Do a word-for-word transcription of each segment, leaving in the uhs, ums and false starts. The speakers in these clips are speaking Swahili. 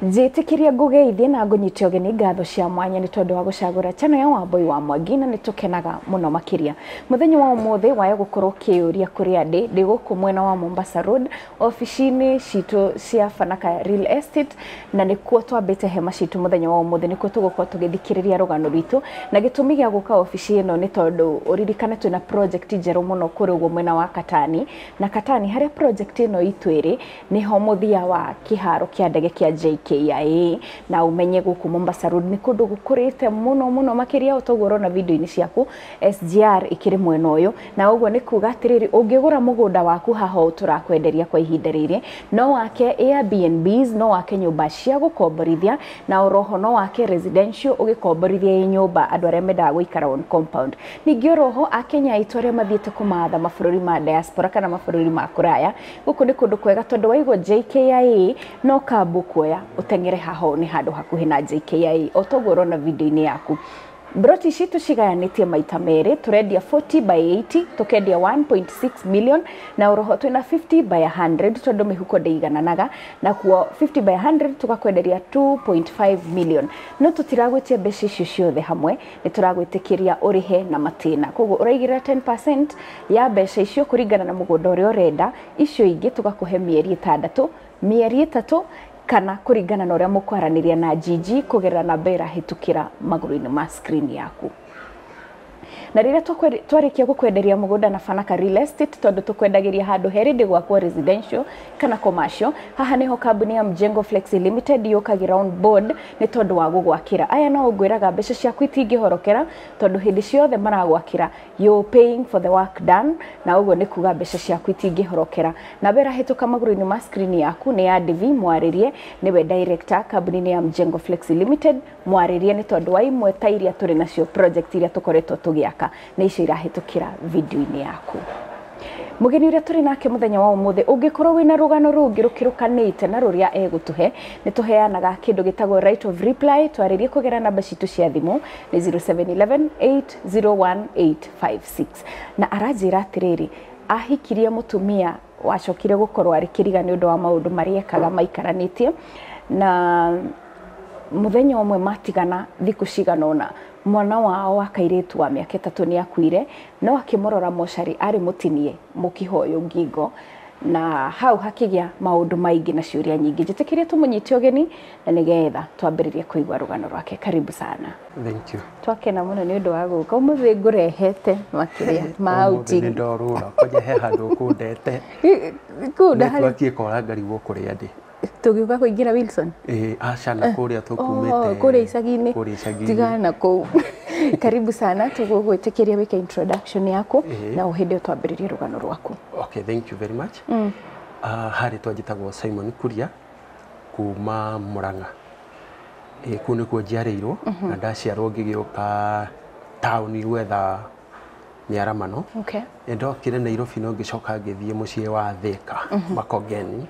Njitikiria ngugeithie na ngunyite ogeni ngatho cia mwanya ni tondu wa gucagura channel ya Wambui wa Mwangi na nitukenaga muno makiria. Muthenya wa umuthi waya gukorwo kiuria kuri andi ndi guku mwena wa Mombasa Road ofisini citu cia Fanaka Real Estate na nikuo twambite hema citu muthenya wa umuthi nikuo tugukorwo tugithikiriria rugano rwitu na gitumi gia guka ofisi ino ni tondu uririkane twina project njeru muno kuri ugo mwena wa Katani na Katani haria project ino itwiri niho muthia wa kiharo kia ndege kia J K I A na umenye guku Mombasa Road ni kundu gukurite muno muno makiria utogoro na video ini ciaku S G R ikiri mwena uyu na uguo ni kuga atiriri ungigura mugunda waku haho turakwenderia kwa ihinda riri no wake Airbnbs no wake nyumba cia gukomborithia na oroho no wake residential ugikomborithia i nyumba andu aria mendaga guikara on compound ningi oroho akenya itore mathiete kumatha mabũrũri ma diaspora kana mabũrũri ma kuraya guku ni kundu kwega tondu waigwo J K I A no kambu kuoya utengere haho ni handu hakuhi na J K I A otogoro na video ini yaku. Broti citu cigayanitie maita meri turendia forty by eighty tukendia one point six million na oroho twina fifty by one hundred tondu mihuko ndeigananaga na kuo fifty by one hundred tukakwenderia two point five million no tutiragwitia mbeca icio ciothe hamwe ni turagwitikiria urihe na matina koguo uraigira ten percent ya mbeca icio kuringana na mugunda uria urenda icio ingi tugakuhe mieri itandatu mieri itatu kana kuringana na uria mukwaraniria na Gigi kugerera na bera hitukira maguru-ini ma screen yaku. Na riria twarikia gukwenderia mugunda na Fanaka Real Estate tondu tukwendagiria handu heri ndi gwakwo residential kana commercial haha niho kambuni ya Mjengo Flexi Limited yukagira on board ni tondu wa gugwakira aya no ungwiraga mbeca ciaku itingihorokera tondu hindi ciothe maragwakira you paying for the work done na uguo ni kuga mbeca ciaku itingihorokera na bera hituka maguru-ini ma screen yaku ni ya Divi mwaririe niwe director kambuni ya Mjengo Flexi Limited mwaririe ni tondu wa imwe ta iria turi nacio project iria tukoretwo tugiaka ni icio irahitukira video-ini yaku. Mugeni uria turi nake muthenya wa umuthi ungikorwo wina rugano rungi rukirukanite na ruria egutuhe ni tuheanaga kindu gitagwo right of reply twaririe kugera namba citu cia thimu ni zero seven one one eight zero one eight five six na arajira atiriri ahikirie mutumia wacokire gukorwo ari kiriga ni undu wa maundu mariekaga maikaranitie na muthenya umwe matigana thiku ciganona mwana wao wa kairitu wa miaka itatu ni akuire no akimorora moshari ari mutinie mukihoyo ngingo na hau hakigia maundu maingi na ciuria nyingi njitikirie tumunyite ogeni na nigetha twambiririe kuigwa rugano rwake. Karibu sana. Thank you. Twakena muno ni undu wa guka umuthi ngurehete makiria ma uti ni ndorura koje he handu kundete kuda hari twakie kora ngari wo kuri andi tugiuka kuingira Wilson eh ashana kuria tukumite oh kuri isagini kuri isagini tigana ko karibu sana tugugwitikiria wika introduction yako eh. na uhinde twambiririe rugano rwaku. Okay, thank you very much. mm. uh, hari twajitagwo Simon Kuria kuma Muranga eh kune ko jiareiro mm -hmm. na ndaciarwo ngigioka town gwetha miaramano. Okay. Ndokire Nairobi no ngicoka ngithie mucie wa Thika mm -hmm. Makongeni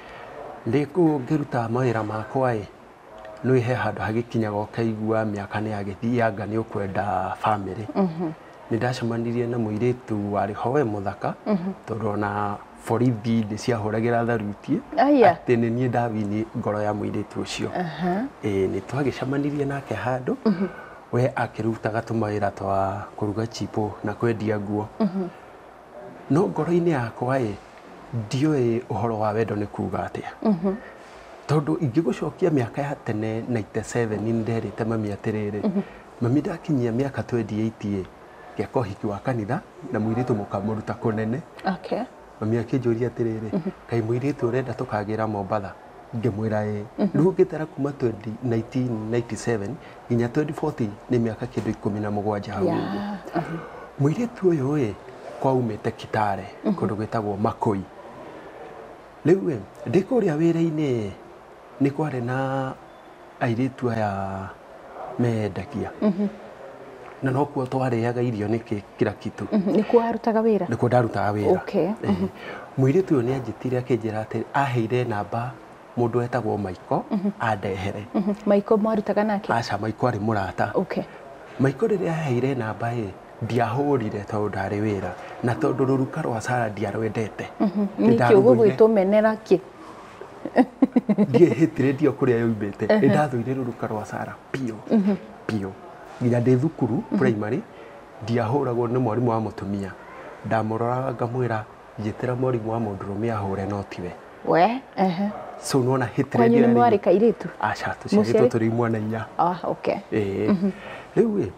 ndiku ngiruta mawira makwa i no ihe handu hagikinyaga ukaigua miaka ni agithianga ni ukwenda family mhm mm ni ndacemanirie na muiritu wari howe muthaka mhm mm tondu na borithi ndi ciahuragira tharuti ati ni nie ndawini ngoro ya muiritu ucio aha eh ni twagicemanirie nake handu mhm we akirutaga tumawira twa kuruga chipo na kwendia nguo mhm no ngoro-ini yakwa i ndioi uhoro wa wendo ni kuga atia mhm tondu ingigucokia miaka ya tene ninety seven nderite mami atiriri mami ndakinyia miaka twenty eight geko hiki wa kanitha na muiritu mukamuruta kunene. Okay. Mami akinjuria atiriri kai muiritu urenda tukagira Mombatha ngimwira e riu ngitara kuma nineteen ninety seven nginya twenty forty ni miaka kindu ikumi na mugwanja hau muiritu uyu e kwa umete Kitale kundu gwitagwo Makoi. Lewe ndikuria wira-ini ni kware na airitu aya mendakia mhm na no kuo twariaga irio niki kila kitu mhm ni kwa arutaga wira ni kwa darutaga wira. Okay. mhm muiritu uyu ni anjitire akinjira ati aheire namba mundu etagwo Maiko andehere mhm Maiko mwarutaga nake aca Maiko ari murata. Okay. Maiko riria aheire namba e ndiahurire tondu ndari wira na tondu ruruka rwa Sara ndiarwendete mhm nikio gugwitumenera ki ndiehĩtire ndio kũrĩa yoimĩte nĩ ndathũire rũruka rwa Sara piũ piũ nginya ndĩ thukuru primary ndiahũragwo nĩ mwarimũ wa mũtumia ndamũroraga ngamwĩra njĩtĩra mwarimũ wa mũndũrũme ahũre no tiwe we ehe so nona hĩtire kwanyu nĩ mwarĩ kairĩtu aca tũciarĩtwo tũrĩ imwana inya ah okay ĩĩ rĩu ĩ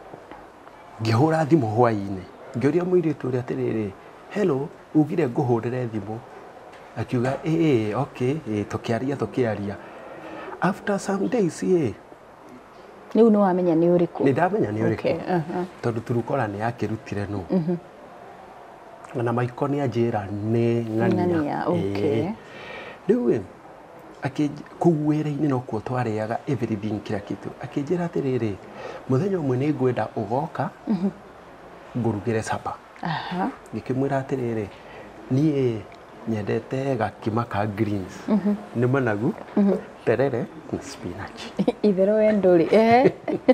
ngĩhũra thimũ hwaĩ-inĩ ngĩũria mũirĩtu ũrĩa atĩrĩrĩ hello ugire ngũhũrĩre thimũ akiuga ĩĩ okay ĩĩ tũkĩaria tũkĩaria after some days ĩ rĩu nĩ wamenya nĩ ũrĩkũ nĩ ndamenya nĩ ũrĩkũ okay aha tondũ turukora nĩ yakĩrutire nũ na maiko nĩ anjĩra nĩ ng'ania okay rĩu ĩ kũu wĩra-inĩ no kuo twarĩaga everything kila kitu akĩnjĩra atĩrĩrĩ mũthenya ũmwe nĩ ngwenda ũgoka ngũrugĩre capa aha ngĩkĩmwĩra atĩrĩrĩ niĩ nyendete gakima ka greens nĩ managu terere na spinach itherũ we ndũrĩ eh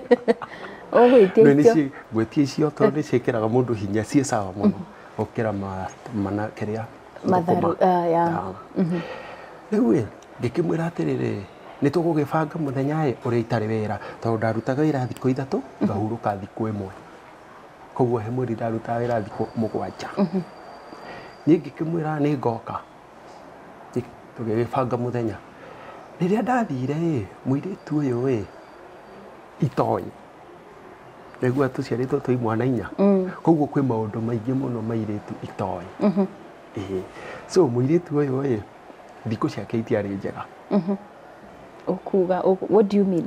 ũgwĩtia icio gwĩtia icio tondũ nĩ ciĩkĩraga mũndũ hinya ciĩ sawa mũno gũkĩra mana kĩrĩa matharũ ya rĩu ĩ ngĩkĩmwĩra atĩrĩrĩ nĩ tũgũgĩbanga mũthenya ĩ ũrĩa itarĩ wĩra tondũ ndarutaga wĩra thikũ ithatũ ngahurũka thikũ ĩmwe koguo he mweri ndarutaga wĩra thikũ mũgwanja niĩ ngĩkĩmwĩra nĩ ngoka tũgĩgĩbanga mũthenya rĩrĩa ndathire ĩ mũirĩtu ũyũ ĩ itoĩ nĩguo tũciarĩtwo twĩ imwana inya koguo kwĩ maũndũ maingĩ mũno mairĩtu itoĩ ĩĩ so mũirĩtu ũyũ ĩ thikũ ciake itiarĩ njega ukuga what do you mean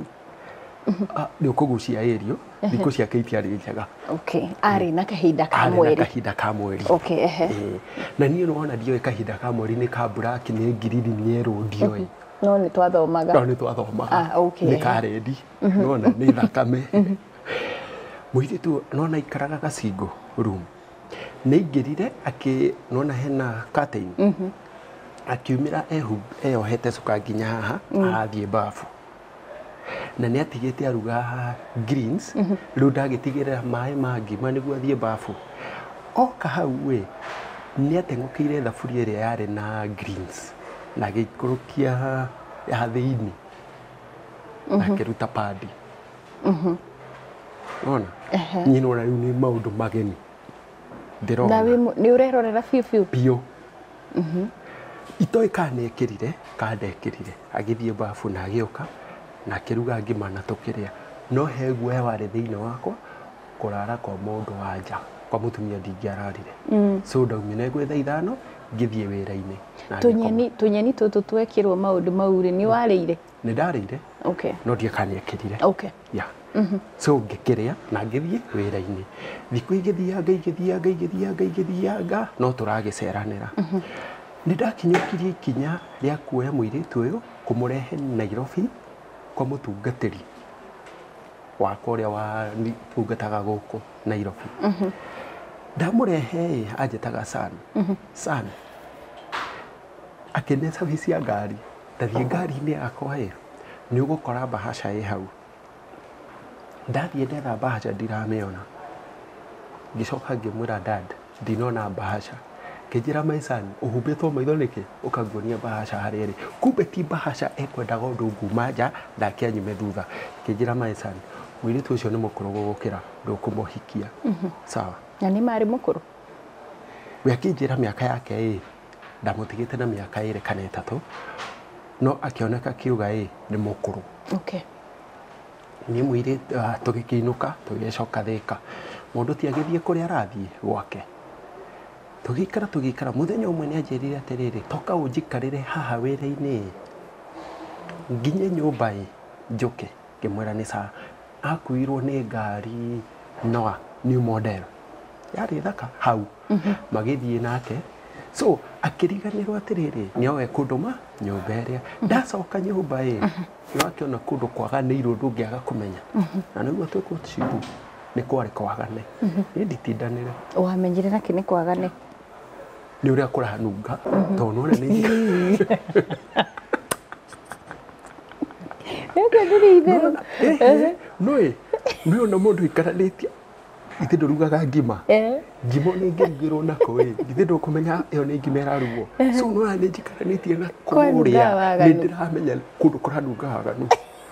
nĩ ũkũgucia ĩrio thikũ ciake itiarĩ njega okay arĩ na kahinda ka arĩ mweri na kahinda ka mweri okay ehe Ĩĩ. na niĩ nĩwona ndioĩ kahinda ka mweri nĩ ka black nĩ ngiriri nĩ yerũ ndioĩ no nĩ twathomaga no nĩ twathomaga ah okay nĩ ka rendi nona nĩ thakame mũirĩtu nona ikaraga gacingo room nĩ ingĩrire akĩ nona hena curtain akiumĩra eyohete cuka nginya haha arathiĩ bafu na nĩ atigĩte aruga greens rĩu ndagĩtigĩrĩra maĩ ma ngima nĩguo athiĩ bafu oka hau ĩ nĩ ateng'ũkĩire thaburia ĩrĩa yarĩ na greens na agĩikũrũkia ya thĩinĩ na akĩruta padi ona niĩ nona rĩu nĩ maũndũ mageni ndĩrona nĩ ũrerorera biũ biũ biũ itoĩ kana nĩekĩrire kana ndekĩrire agĩthiĩ bafu na agĩũka na akĩruga ngima na tũkĩrĩa no he guoya warĩ thĩinĩ wakwa kũrara kwa mũndũ wa nja kwa mũtumia ndingĩararire so ndaumire gwĩ thaa ithano ngĩthiĩ wĩra-inĩ tũnyeni tũnyeni tũtũ twekĩrwo maũndũ mau rĩ nĩ warĩire nĩ ndarĩire okay no ndiĩ kana nĩekĩrire okay ya so ngĩkĩrĩa na ngĩthiĩ wĩra-inĩ thikũ igĩthianga igĩthianga igĩthianga igĩthianga no tũragĩceranĩra nĩ ndakinyũkirie ikinya rĩa kuoya mũirĩtu ũyũ kũmũrehe Nairobi kwa mũtungatĩri wakwa ũrĩa watungataga gũkũ Nairobi ndamũrehe anjĩtaga San San akĩne service ya ngari ndathiĩ ngari-inĩ yakwa ĩ nĩ ũgũkora bahasha ĩ hau ndathiĩ ndetha bahasha ndiramĩona ngĩcoka ngĩmwĩra dad ndinona bahasha kĩnjĩra my son ũhumbĩtwo maitho nĩkĩ ũkanguonia bahasha harĩa ĩrĩ kumbe ti bahasha ekwendaga ũndũ nguma nja ndake anyume thutha kĩnjĩra my son mũirĩtu ũcio nĩ mũkũrũ gũgũkĩra ndũkũmũhikia sawa na nĩ marĩ mũkũrũ we akĩnjĩra mĩaka yake ĩ ndamũtigĩte na mĩaka ĩrĩ kana ĩtatũ no akĩoneka kiuga ĩ nĩ mũkũrũ okay niĩ mũirĩtu tũgĩkĩinũka tũgĩcoka Thĩka mũndũ ti agĩthiĩ kũrĩa arathiĩ gwake tũgĩikara tũgĩikara mũthenya ũmwe nĩ anjĩrire atĩrĩrĩ toka ũnjikarĩre haha wĩra-inĩ nginye nyũmba ĩ njũke ngĩmwĩra nĩ sawa akuirwo nĩ ngari noa new model yarĩ thaka hau magĩthiĩ nake so akĩriganĩrwo atĩrĩrĩ nĩoe kũndũma nyũmba ĩrĩa ndacoka nyũmba ĩ nĩwakĩona kũndũ kwaganĩirwo ndũngĩaga kũmenya na nĩguo twĩkwo cibu nĩ kwarĩ kwagane nĩ nditindanĩre wamenyire nakĩ nĩ kwagane nĩ ũrĩa kũrahanunga tondũ nona nĩ ĩngĩ ndĩrĩ itherũ no ĩ nĩona mũndũ ikaranĩtie ithe ndurugaga ngima Eh. ngima nĩ ngĩrugĩrwo nako ĩ ithe ndũkũmenya ĩyo nĩ ngima ĩrarugwo so no nĩ njikaranĩtie na kũrĩa nĩ ndĩramenya kũndũ kũranunga waganu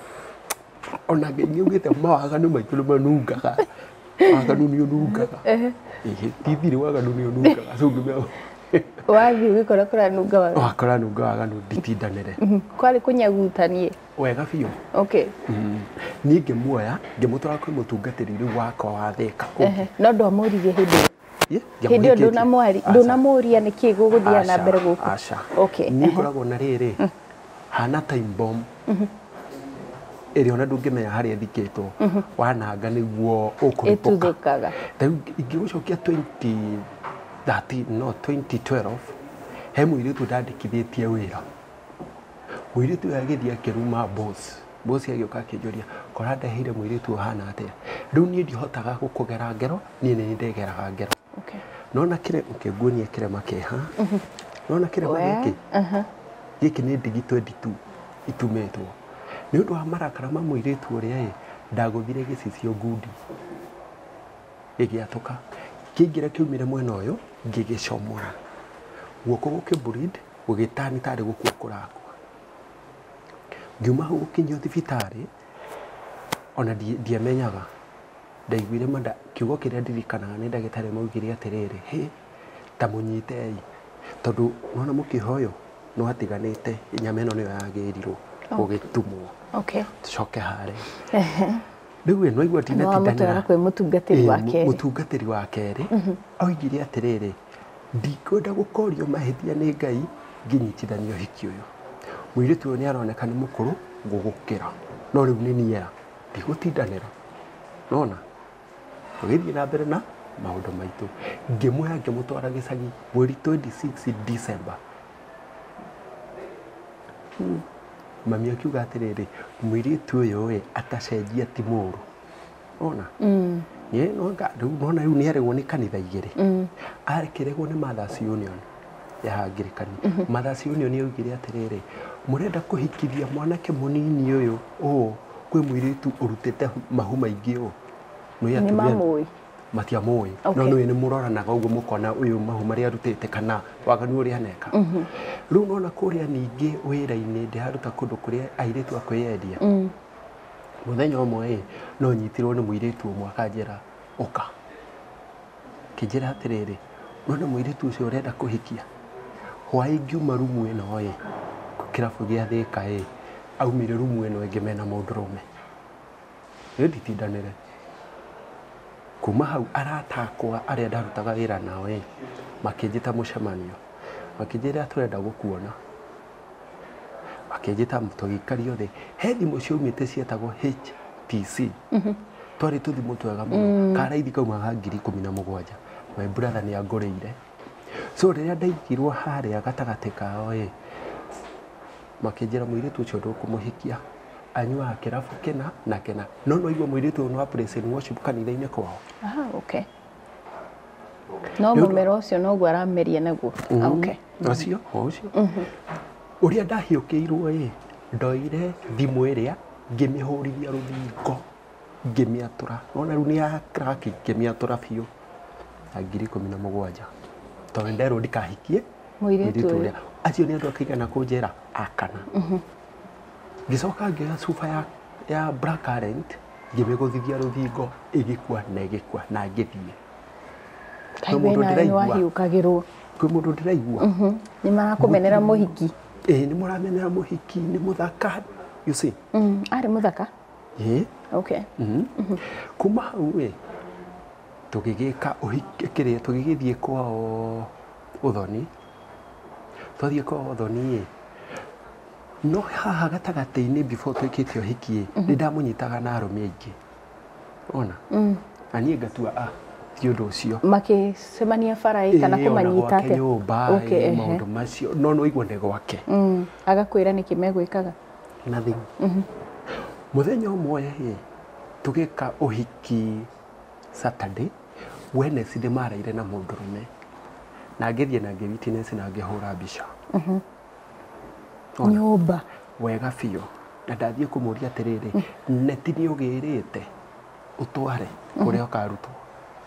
ona ngeithio ugĩte mawaganu maitũ nĩ manungaga waganu nĩ ũnungaga ĩhĩ tithirĩ waganu nĩ ũnungaga so ngĩmenya wathiĩ ũgĩkora kũranunga waganu wakora nunga waganu nditindanĩre kwarĩ kũnyagutanie wega biũ okay niĩ ngĩmuoya ngĩmũtwara kwĩ mũtungatĩri rĩu wakwa wa Thika no ndwamũririe hĩndĩ hĩndĩ ĩyo ndũnamwari ndũnamũria nĩkĩ gũgũthiĩ na mbere gũkũ aca okay niĩ ngoragwo na rĩrĩ hana time bomb ĩrĩa ona ndũngĩmenya harĩa ĩthikĩtwo wananga nĩguo ũkũripũka ĩtuthũkaga rĩu ingĩgũcokia twenty thirteen no twenty twelve he mũirĩtu ndandĩkithĩtie wĩra mũirĩtu ũyũ agĩthiĩ akĩruma boss boss agĩũka akĩnjũria kora ndeheire mũirĩtu ũhana atĩa rĩu niĩ ndihotaga gũkũgera ngero niĩ nĩ ndegeraga ngero okay nona kĩre ũkĩnguonia kĩrema kĩha nona kĩrema gĩkĩ gĩkĩ nĩ ndigi twenty two itumĩtwo nĩ ũndũ wa marakara ma mũirĩtu ũrĩa ĩ ndagũthire gĩcicio ngundi gĩgĩatũka kĩingĩra kiumire mwena ũyũ ngĩgĩcomora guoko gũkĩbleed gũgĩtani tarĩ gũkua kũrakua ngiuma hau gũkinyio thibitarĩ ona ndiamenyaga ndaiguire manda kiugo kĩrĩa ndirikanaga nĩ ndagĩtarĩ maugire atĩrĩrĩ hĩ ta mũnyitei tondũ nona mũkiha ũyũ no atiganĩte nyama ĩno nĩyo yagĩrirwo gũgĩtumwo okay tucoke harĩa rĩu ĩ no igua ndinatindanĩra kwĩ mũtungatĩri wa kerĩ mũtungatĩri wa kerĩ oigire atĩrĩrĩ ndikwenda gũkorio mahĩtia nĩ Ngai ngĩnyitithanio ũhiki ũyũ mũirĩtu ũyũ nĩ aroneka nĩ mũkũrũ gũgũkĩra no rĩu nĩ niera ndigũtindanĩra nona tũgĩthiĩ na mbere na maũndũ maitũ ngĩmuoya ngĩmũtwara gĩcagi mweri twenty six December mami akiuga atĩrĩrĩ mũirĩtu ũyũ ĩ atacenjia ti mũũru ona ye no rĩu nona rĩu nĩ arĩgwo nĩ kanitha igĩrĩ arekĩrĩgwo nĩ Mothers Union ya Anglikani Mothers Union yoigire atĩrĩrĩ mũrenda kũhikithia mwanake mũnini ũyũ ũũ kwĩ mũirĩtu ũrutĩte mahu maingĩ ũũ nĩ mamũĩ matiamũĩ no nĩ nĩ mũroranaga ũguo mũkona ũyũ mahu marĩa arutĩte kana waganu ũrĩa aneka rĩu nona kũrĩa ningĩ wĩra-inĩ ndĩraruta kũndũ kũrĩa airĩtu akwĩyendia mũthenya ũmwe ĩ no nyitirwo nĩ mũirĩtu ũmwe akanjĩra ũka kĩnjĩra atĩrĩrĩ nona mũirĩtu ũcio ũrenda kũhikia hwaĩ ngiuma rumu ĩno ĩ kĩrabu gĩa Thika ĩ aumire rumu ĩno ĩngĩ mena mũndũrũme nĩ nditindanĩre kuma hau aratakwa arĩa ndarutaga wĩra nao ĩ makĩnjĩta mũcemanio makĩnjĩra tũrenda gũkuona makĩnjĩta tũgĩikario thĩ he thimũ ciaumĩte cietagwo H T C twarĩ tũthimũ twega mũno karaithi kaumaga ngiri ikũmi na mũgwanja my brother nĩ angũrĩire so rĩrĩa ndaigirwo harĩa gatagatĩ kao ĩ makĩnjĩra mũirĩtu ũcio ndũkũmũhikia anyuaga kĩrabu kĩna na kĩna no no igua mũirĩtu ũyũ wa praise and worship kanitha-inĩ kwao aha okay no mũmero ũcio noguo arameria naguo okay ũcio ũcio ũrĩa ndahiũkĩirwo ĩ ndoire thimũ ĩrĩa ngĩmĩhũrithia rũthingo ngĩmĩatũra nona rĩu nĩ ya crack ngĩmĩatũra biũ ya ngiri ikũmi na mũgwanja tondũ nderwo ndikahikie mũirĩtu ũrĩa acio nĩ andũ akaigana kũnjĩra akana ngĩcoka ngĩoya cuba ya ya black currant ngĩmĩgũthithia rũthingo ĩgĩkua na ĩgĩkua na ngĩthiĩ kwĩ mũndũ ndĩraigua kwĩ mũndũ ndĩraigua nĩ marakũmenera mũhiki ĩ nĩ mũramenera mũhiki nĩ mũthaka you see arĩ mũthaka ĩ okay kuma hau ĩ tũgĩgĩka ũhiki kĩrĩa tũgĩgĩthiĩ kwao Ũthoni twathiĩ kwao Ũthoni ĩ no haha gatagatĩ-inĩ before twĩkĩte ũhiki nĩ ndamũnyitaga na arũme aingĩ ona na niĩ ngatua a ti ũndũ ũcio makĩcemania bara kana kũmanyita atĩa nyũmba maũndũ macio no no igua nĩ gwake agakwĩra nĩkĩ megwĩkaga nothing mũthenya ũmwe ĩ tũgĩka ũhiki Saturday Wednesday maraire na mũndũrũme na ngĩthiĩ na ngĩ witness na ngĩhũra mbica nyũmba wega biũ na ndathiĩ kũmũria atĩrĩrĩ neti nĩ ũgĩrĩte ũtware kũrĩa ũkarutwo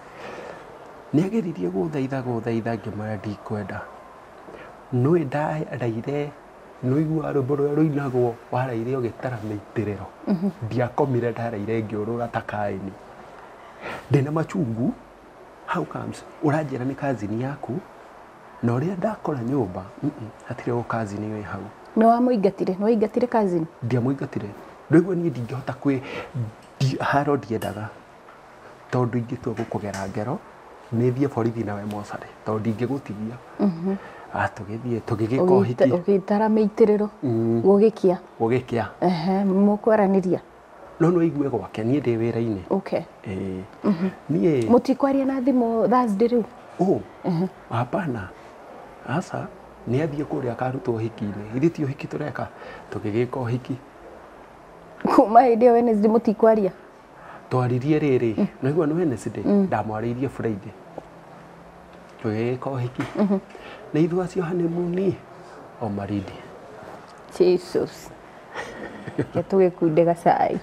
nä ageririe gå thaitha gå thaitha ngä mara ndikwenda nä ndaraire nä igua rå mbo rå rä a rå inagwo waraire å gä tara mä itä rä ro ndiakomire ndaraire ngä å rå ga takaini ndä na macungu how comes å ranjä ra nä kazini yaku na å rä a ndakora nyå mba hatirä gå kazini wä hau nä wamå ingatire nä waingatire kazini ndiamå ingatire rä u niä ndingä hota kwä haro ndiendaga tondå ingä tua gå kå gera ngero nä thiä borithi nawe mocarä tondå ndingä gå tigia tå gä thiä tå gä gä ka å hiki å gä tara mä itä rä ro gå gä kia gå gä kä a må kwaranä ria no no igue gwake niä ndä wä ra-inä niä må tikwaria na thimå rä u hapana aca nä athiä kå rä a akarutwo å hiki-inä ithuä ti å hiki tå reka tå gä gä ka å hiki kuma hä ndä ä yo må tikwaria twaririe rä rä no igua nä ndamwarä irie Friday tå gä gä ka å hiki na ithuä acio hanimuni o maridi Jesus ke tå gä kunde gacai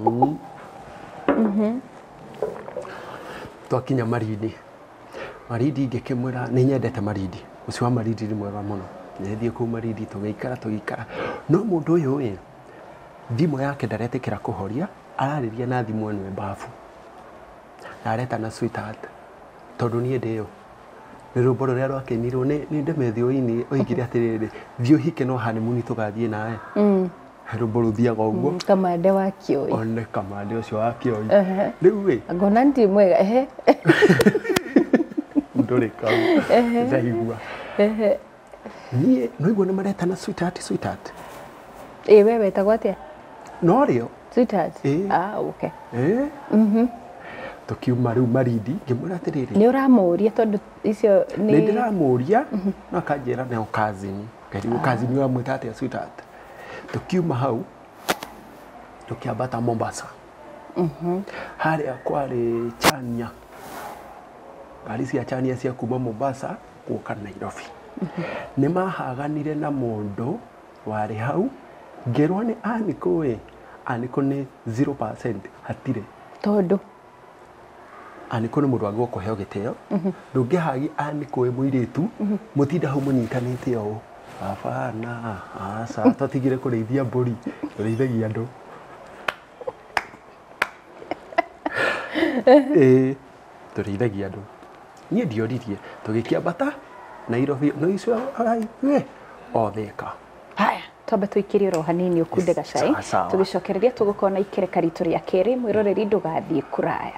twakinya maridi maridi ngä kä mwä ra nä nyendete maridi å cio wa maridi nä mwega må no nä thiä kå maridi tå gä ikara tå gä ikara no må ndå å yå ä thimå yake ndaretä kä ra kå horia ararä ria na thimå ä no mbabu na areta na sweetheart tondå niä ndä yo nä rå mbo rå rä a rwakenirwo nä ndemethi å ini å ingire atä rä rä thiä å hike no hanimuni tå gathiä nawe rå mbo rå thiaga å guo kamande wa kä å one kamande å cio wa kä oi rä u ä ngona nti mwega ehe ndå rä kau ndaigua niä no igua nä maretana sweetheart sweetheart ä we wetagwo atä no rä o tå kiuma rä u maridi ngä mwä ra atä rä rä nä å ramå ria tondå icio nä ndä ramå ria no akanjä ra neo kazini ngarigwo kazini wamwä ta atä a sweetheart tå kiuma hau tå kä ambata Mombasa harä a kwarä Chania ngari cia Chania cia kuma Mombasa gũka Nairobi nä mahaganire na må ndå warä hau ngärwo nä aniko ä aniko nä zero percent hatirä tondå aniko nä må ndå angä gå kå heo gä tä o ndå ngä hagi aniko ä må irä tu må tinda hau må nyitanä te å abana aca twatigire kå rä ithia mbå ri tå rä ithagia andå tå rä ithagia andå niä ndioririe tå gä kä ambata Nairobi no icio o thika haya twambe tå ikä rie ro hanini å kunde gacai tå gä cokereria tå gå korwo na ikereka ritå rä a kerä mwä roreri ndå gathiä kå raya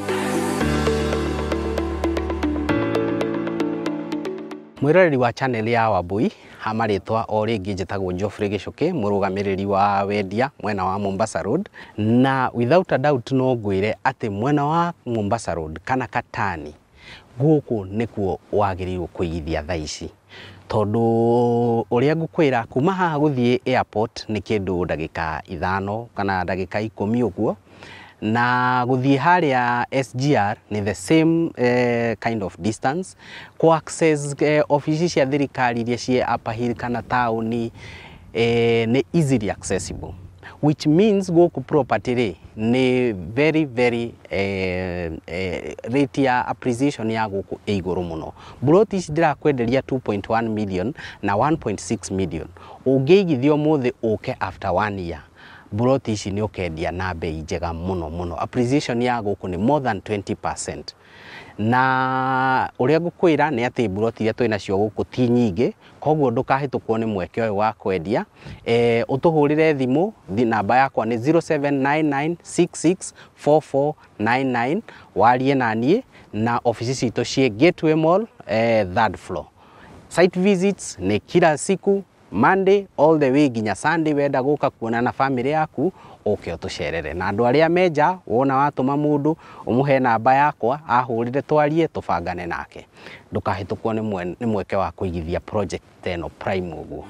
mwiroreri wa channel ya Wambui hamaritwa o ringi njitagwo Geoffrey Gicuki murugamiriri wa wendia mwena wa Mombasa Road na without a doubt no ngwire ati mwena wa Mombasa Road kana Katani guku nikuo wagirirwo kuigithia thaa ici tondu uria ngukwira kuma haha guthie airport ni kindu ndagika ithano kana ndagika ikumi uguo na guthie haria S G R ni the same uh, kind of distance ku access uh, offices cia thirikari iria cie upper hill kana tauni uh, ni easily accessible which means guku property ri ni very very uh, uh, rate ya appreciation ya guku e iguru muno plot ici ndirakwenderia two point one million na one point six million ungeigithio muthi uke after one year plot ici ni ukendia na bei njega muno muno appreciation ya guku ni more than twenty percent na uria ngukwira ni ati plot iria twina cio guku ti nyingi koguo ndukahitukwo ni mweke uyu wa kwendia eh utuhurire thimu namba yakwa ni zero seven nine nine six six four four nine nine warie nanie na ofisi citu cie Gateway Mall eh third floor site visits ni kila siku Monday all the way ginya Sunday wenda guka kuona na family yaku uke utucerere na andu aria meja wona watuma mundu umuhe namba yakwa ahurire twarie tubangane nake ndukahitukwo ni ni mweke wa kuigithia project eno prime uguo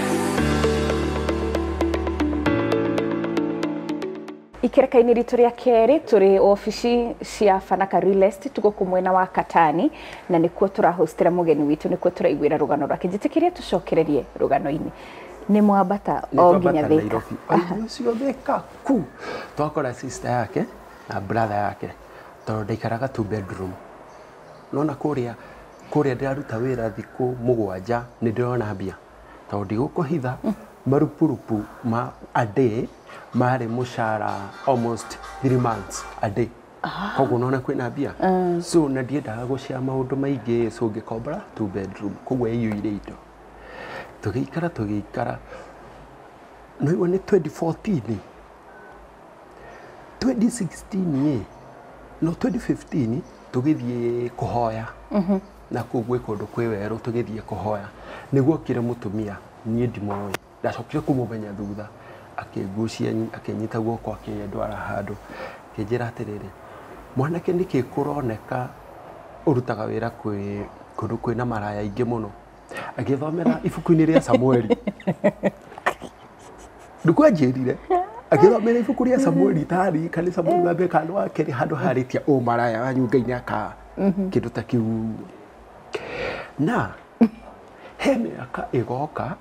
ikereka-inä ritå rä a kerä tå rä obici cia Fanaka Real Estate tugo kå mwena wa Katani na nä kuo tå rahostera må geni witå nä kuo tå raiguä ra rå gano rwake njä tä kä rie tå cokererie rå gano-inä nä mwambata o nginya Thika cio Thika ku twakora sister yake na brother yake tondå ndaikaraga two bedroom nona kuria kuria ndiraruta wira thiku mugwanja ni ndirona mbia tondu ndigukuhitha marupurupu ma a day mari mushara almost three months a day koguo nona kwina mbia so na ndiendaga gucia maundu maingi so ngikombora two bedroom koguo iyuire indo tugikara tugikara no ni twenty fourteen twenty sixteen ye no twenty fifteen tugithie kuhoya mhm na kugwe kundu kwi weru tugithie kuhoya niguo kire mutumia nie ndimoi ndacokire kumumenya thutha akigucia akinyita guoko akiyendwara handu kinjira atiriri mwanake niki kuroneka urutaga wira kwi kundu kwina maraya ingi muno agithomera ibuku-ini ria Samueli ndukwanjirire agithomera ibuku ria Samueli tari kani Samueli wa beka no akeri handu haritia o maraya wa nyunga-ini aka kindu ta kiu na he miaka igoka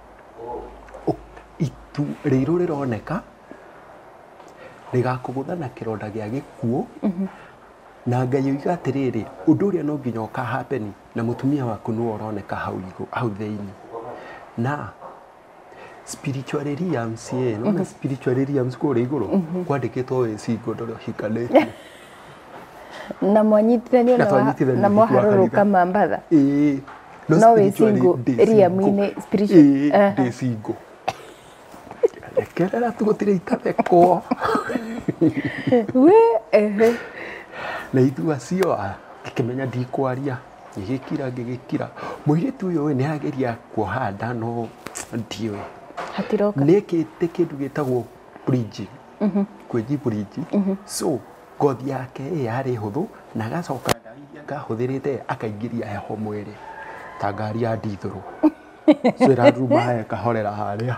itu riru rironeka rigakugutha na kironda gia gikuo na Ngai yuga atiriri undu uria no nginya uka happen na mutumia waku no uroneka hau igu hau theini na spirituality ye no na spirituality yams ko ri iguru kwandikitwo we singo ndoro hikanete na mwanyitithania na mwaharuruka Mambatha eh no we singo ria mwine spiritual eh de singo ekera tugutire itabeko we ehe na ithu acio ngikimenya ndikwaria ngigikira ngigikira muiritu uyu ni ageria kuhanda no ndiwe hatiroka nekite kindu gitagwo bridge mhm kweji bridge so ngothi yake yari huthu na gacoka ngari ngahuthirite akaingiria heho mwiri ta ngari ya ndithuru so iraruma haya kahorera haria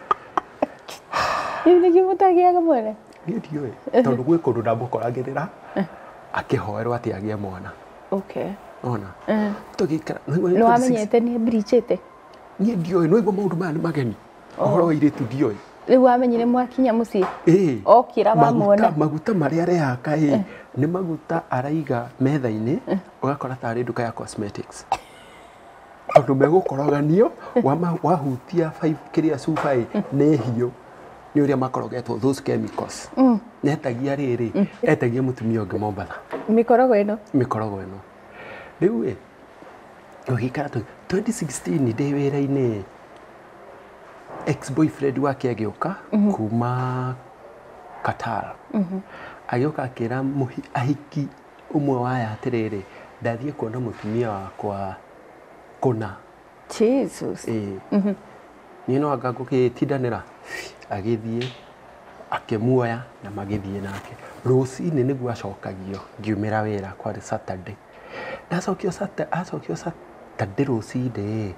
ni kimutagiaga mwene ndiwe tondu gwe kundu ndamukoragirira akihoerwo ati agie mwana okay ona eh tugikara no amenyete ni bridgete ni ndiwe no igo maundu mani mageni ohoro wa iritu ndiwe riu amenyire mwakinya mucii eh okira bamwona maguta maria arehaka eh ni maguta araiga metha-ini ugakora tari nduka ya cosmetics tondu megukoroganio wahutia five kiria sufa ni hiyo ni uria makorogetwo those chemicals netagia riri etagia mutumia ungi Mombatha mikorogo ino mikorogo ino riu eh ugikara tu twenty sixteen ndi wira-ini ex boyfriend wake agioka kuma Qatar agioka akira muhi ahiki umwe waya atiriri ndathie kuona mutumia wakwa kuna Jesus eh ni no agagukitindanira agithie akimuoya na magithie nake rucini niguo acokagio ngiumira wira kwa Saturday ndacokio Saturday acokio Saturday rucini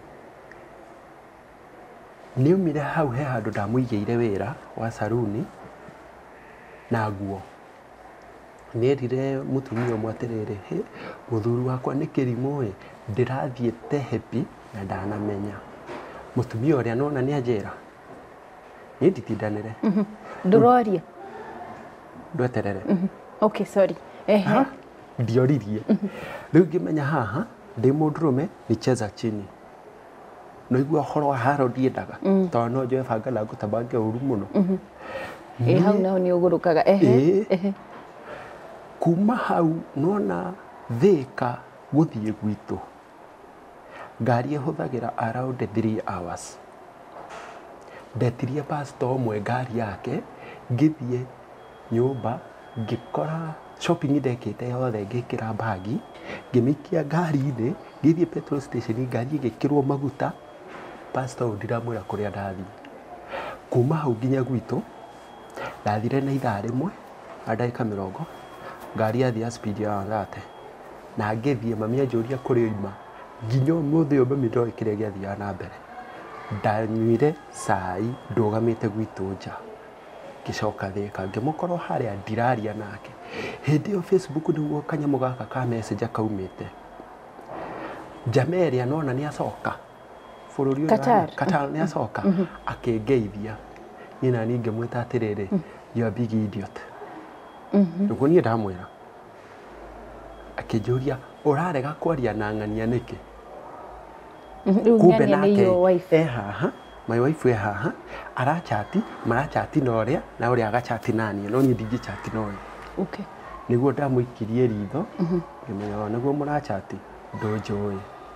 niumire hau he handu ndamuigeire wira wa saruni na nguo nirire mutumia umwe atiriri he muthuri wakwa ni kirimu ĩ ndirathiĩte happy na ndanamenya mutumia uria nona ni anjira ni nditindanire nduroria ndweterere okay sorry ehe ndioririe riu ngimenya haha ndi mundurume ni cheza chini no igua horo wa haro ndiendaga tondu no njoe banga na ngutabange uru muno eh hau naho ni ugurukaga ehe ehe kuma hau nona thika guthie gwitu ngari ihuthagira around three hours ndetirie pastor umwe ngari yake ngithie nyumba ngikora shopping ndekite yothe ngikira bagi ngimikia ngari-ini ngithie petrol station ngari igikirwo maguta pastor ndiramwira kuria ndathi kuma hau nginya gwitu ndathire na ithaa rimwe na ndagika mirongo ngari yathia speed ya thate na ngithie mami anjuria kuri ima nginya umuthi uyu mami ndoĩ kĩrĩa gĩathiaga na mbere ndanyuire cai ndũgamĩte gwitũ nja ngĩcoka thĩka ngĩmũkorwo harĩa ndiraria nake hĩndĩ ĩyo Facebook nĩguo kanyamũ gaka ka message kaumĩte Jameria nona nĩ acoka bũrũri ũyũ Qatar nĩ acoka akĩngeithia niĩ na niĩ ngĩmwĩta atĩrĩrĩ you are big idiot nĩguo niĩ ndamwĩra akĩnjũria ũrarega kwaria na ng'ania nĩkĩ? Rĩu ng'ania nĩ your wife. e haha, my wife e haha, arachati, marachati na ũrĩa, na ũrĩa agachati naniĩ, no niĩ ndingĩchati na ũyũ. Okay. Nĩguo ndamũikirie ritho, ngĩmenya nĩguo mũrachati, ndũnjũĩ.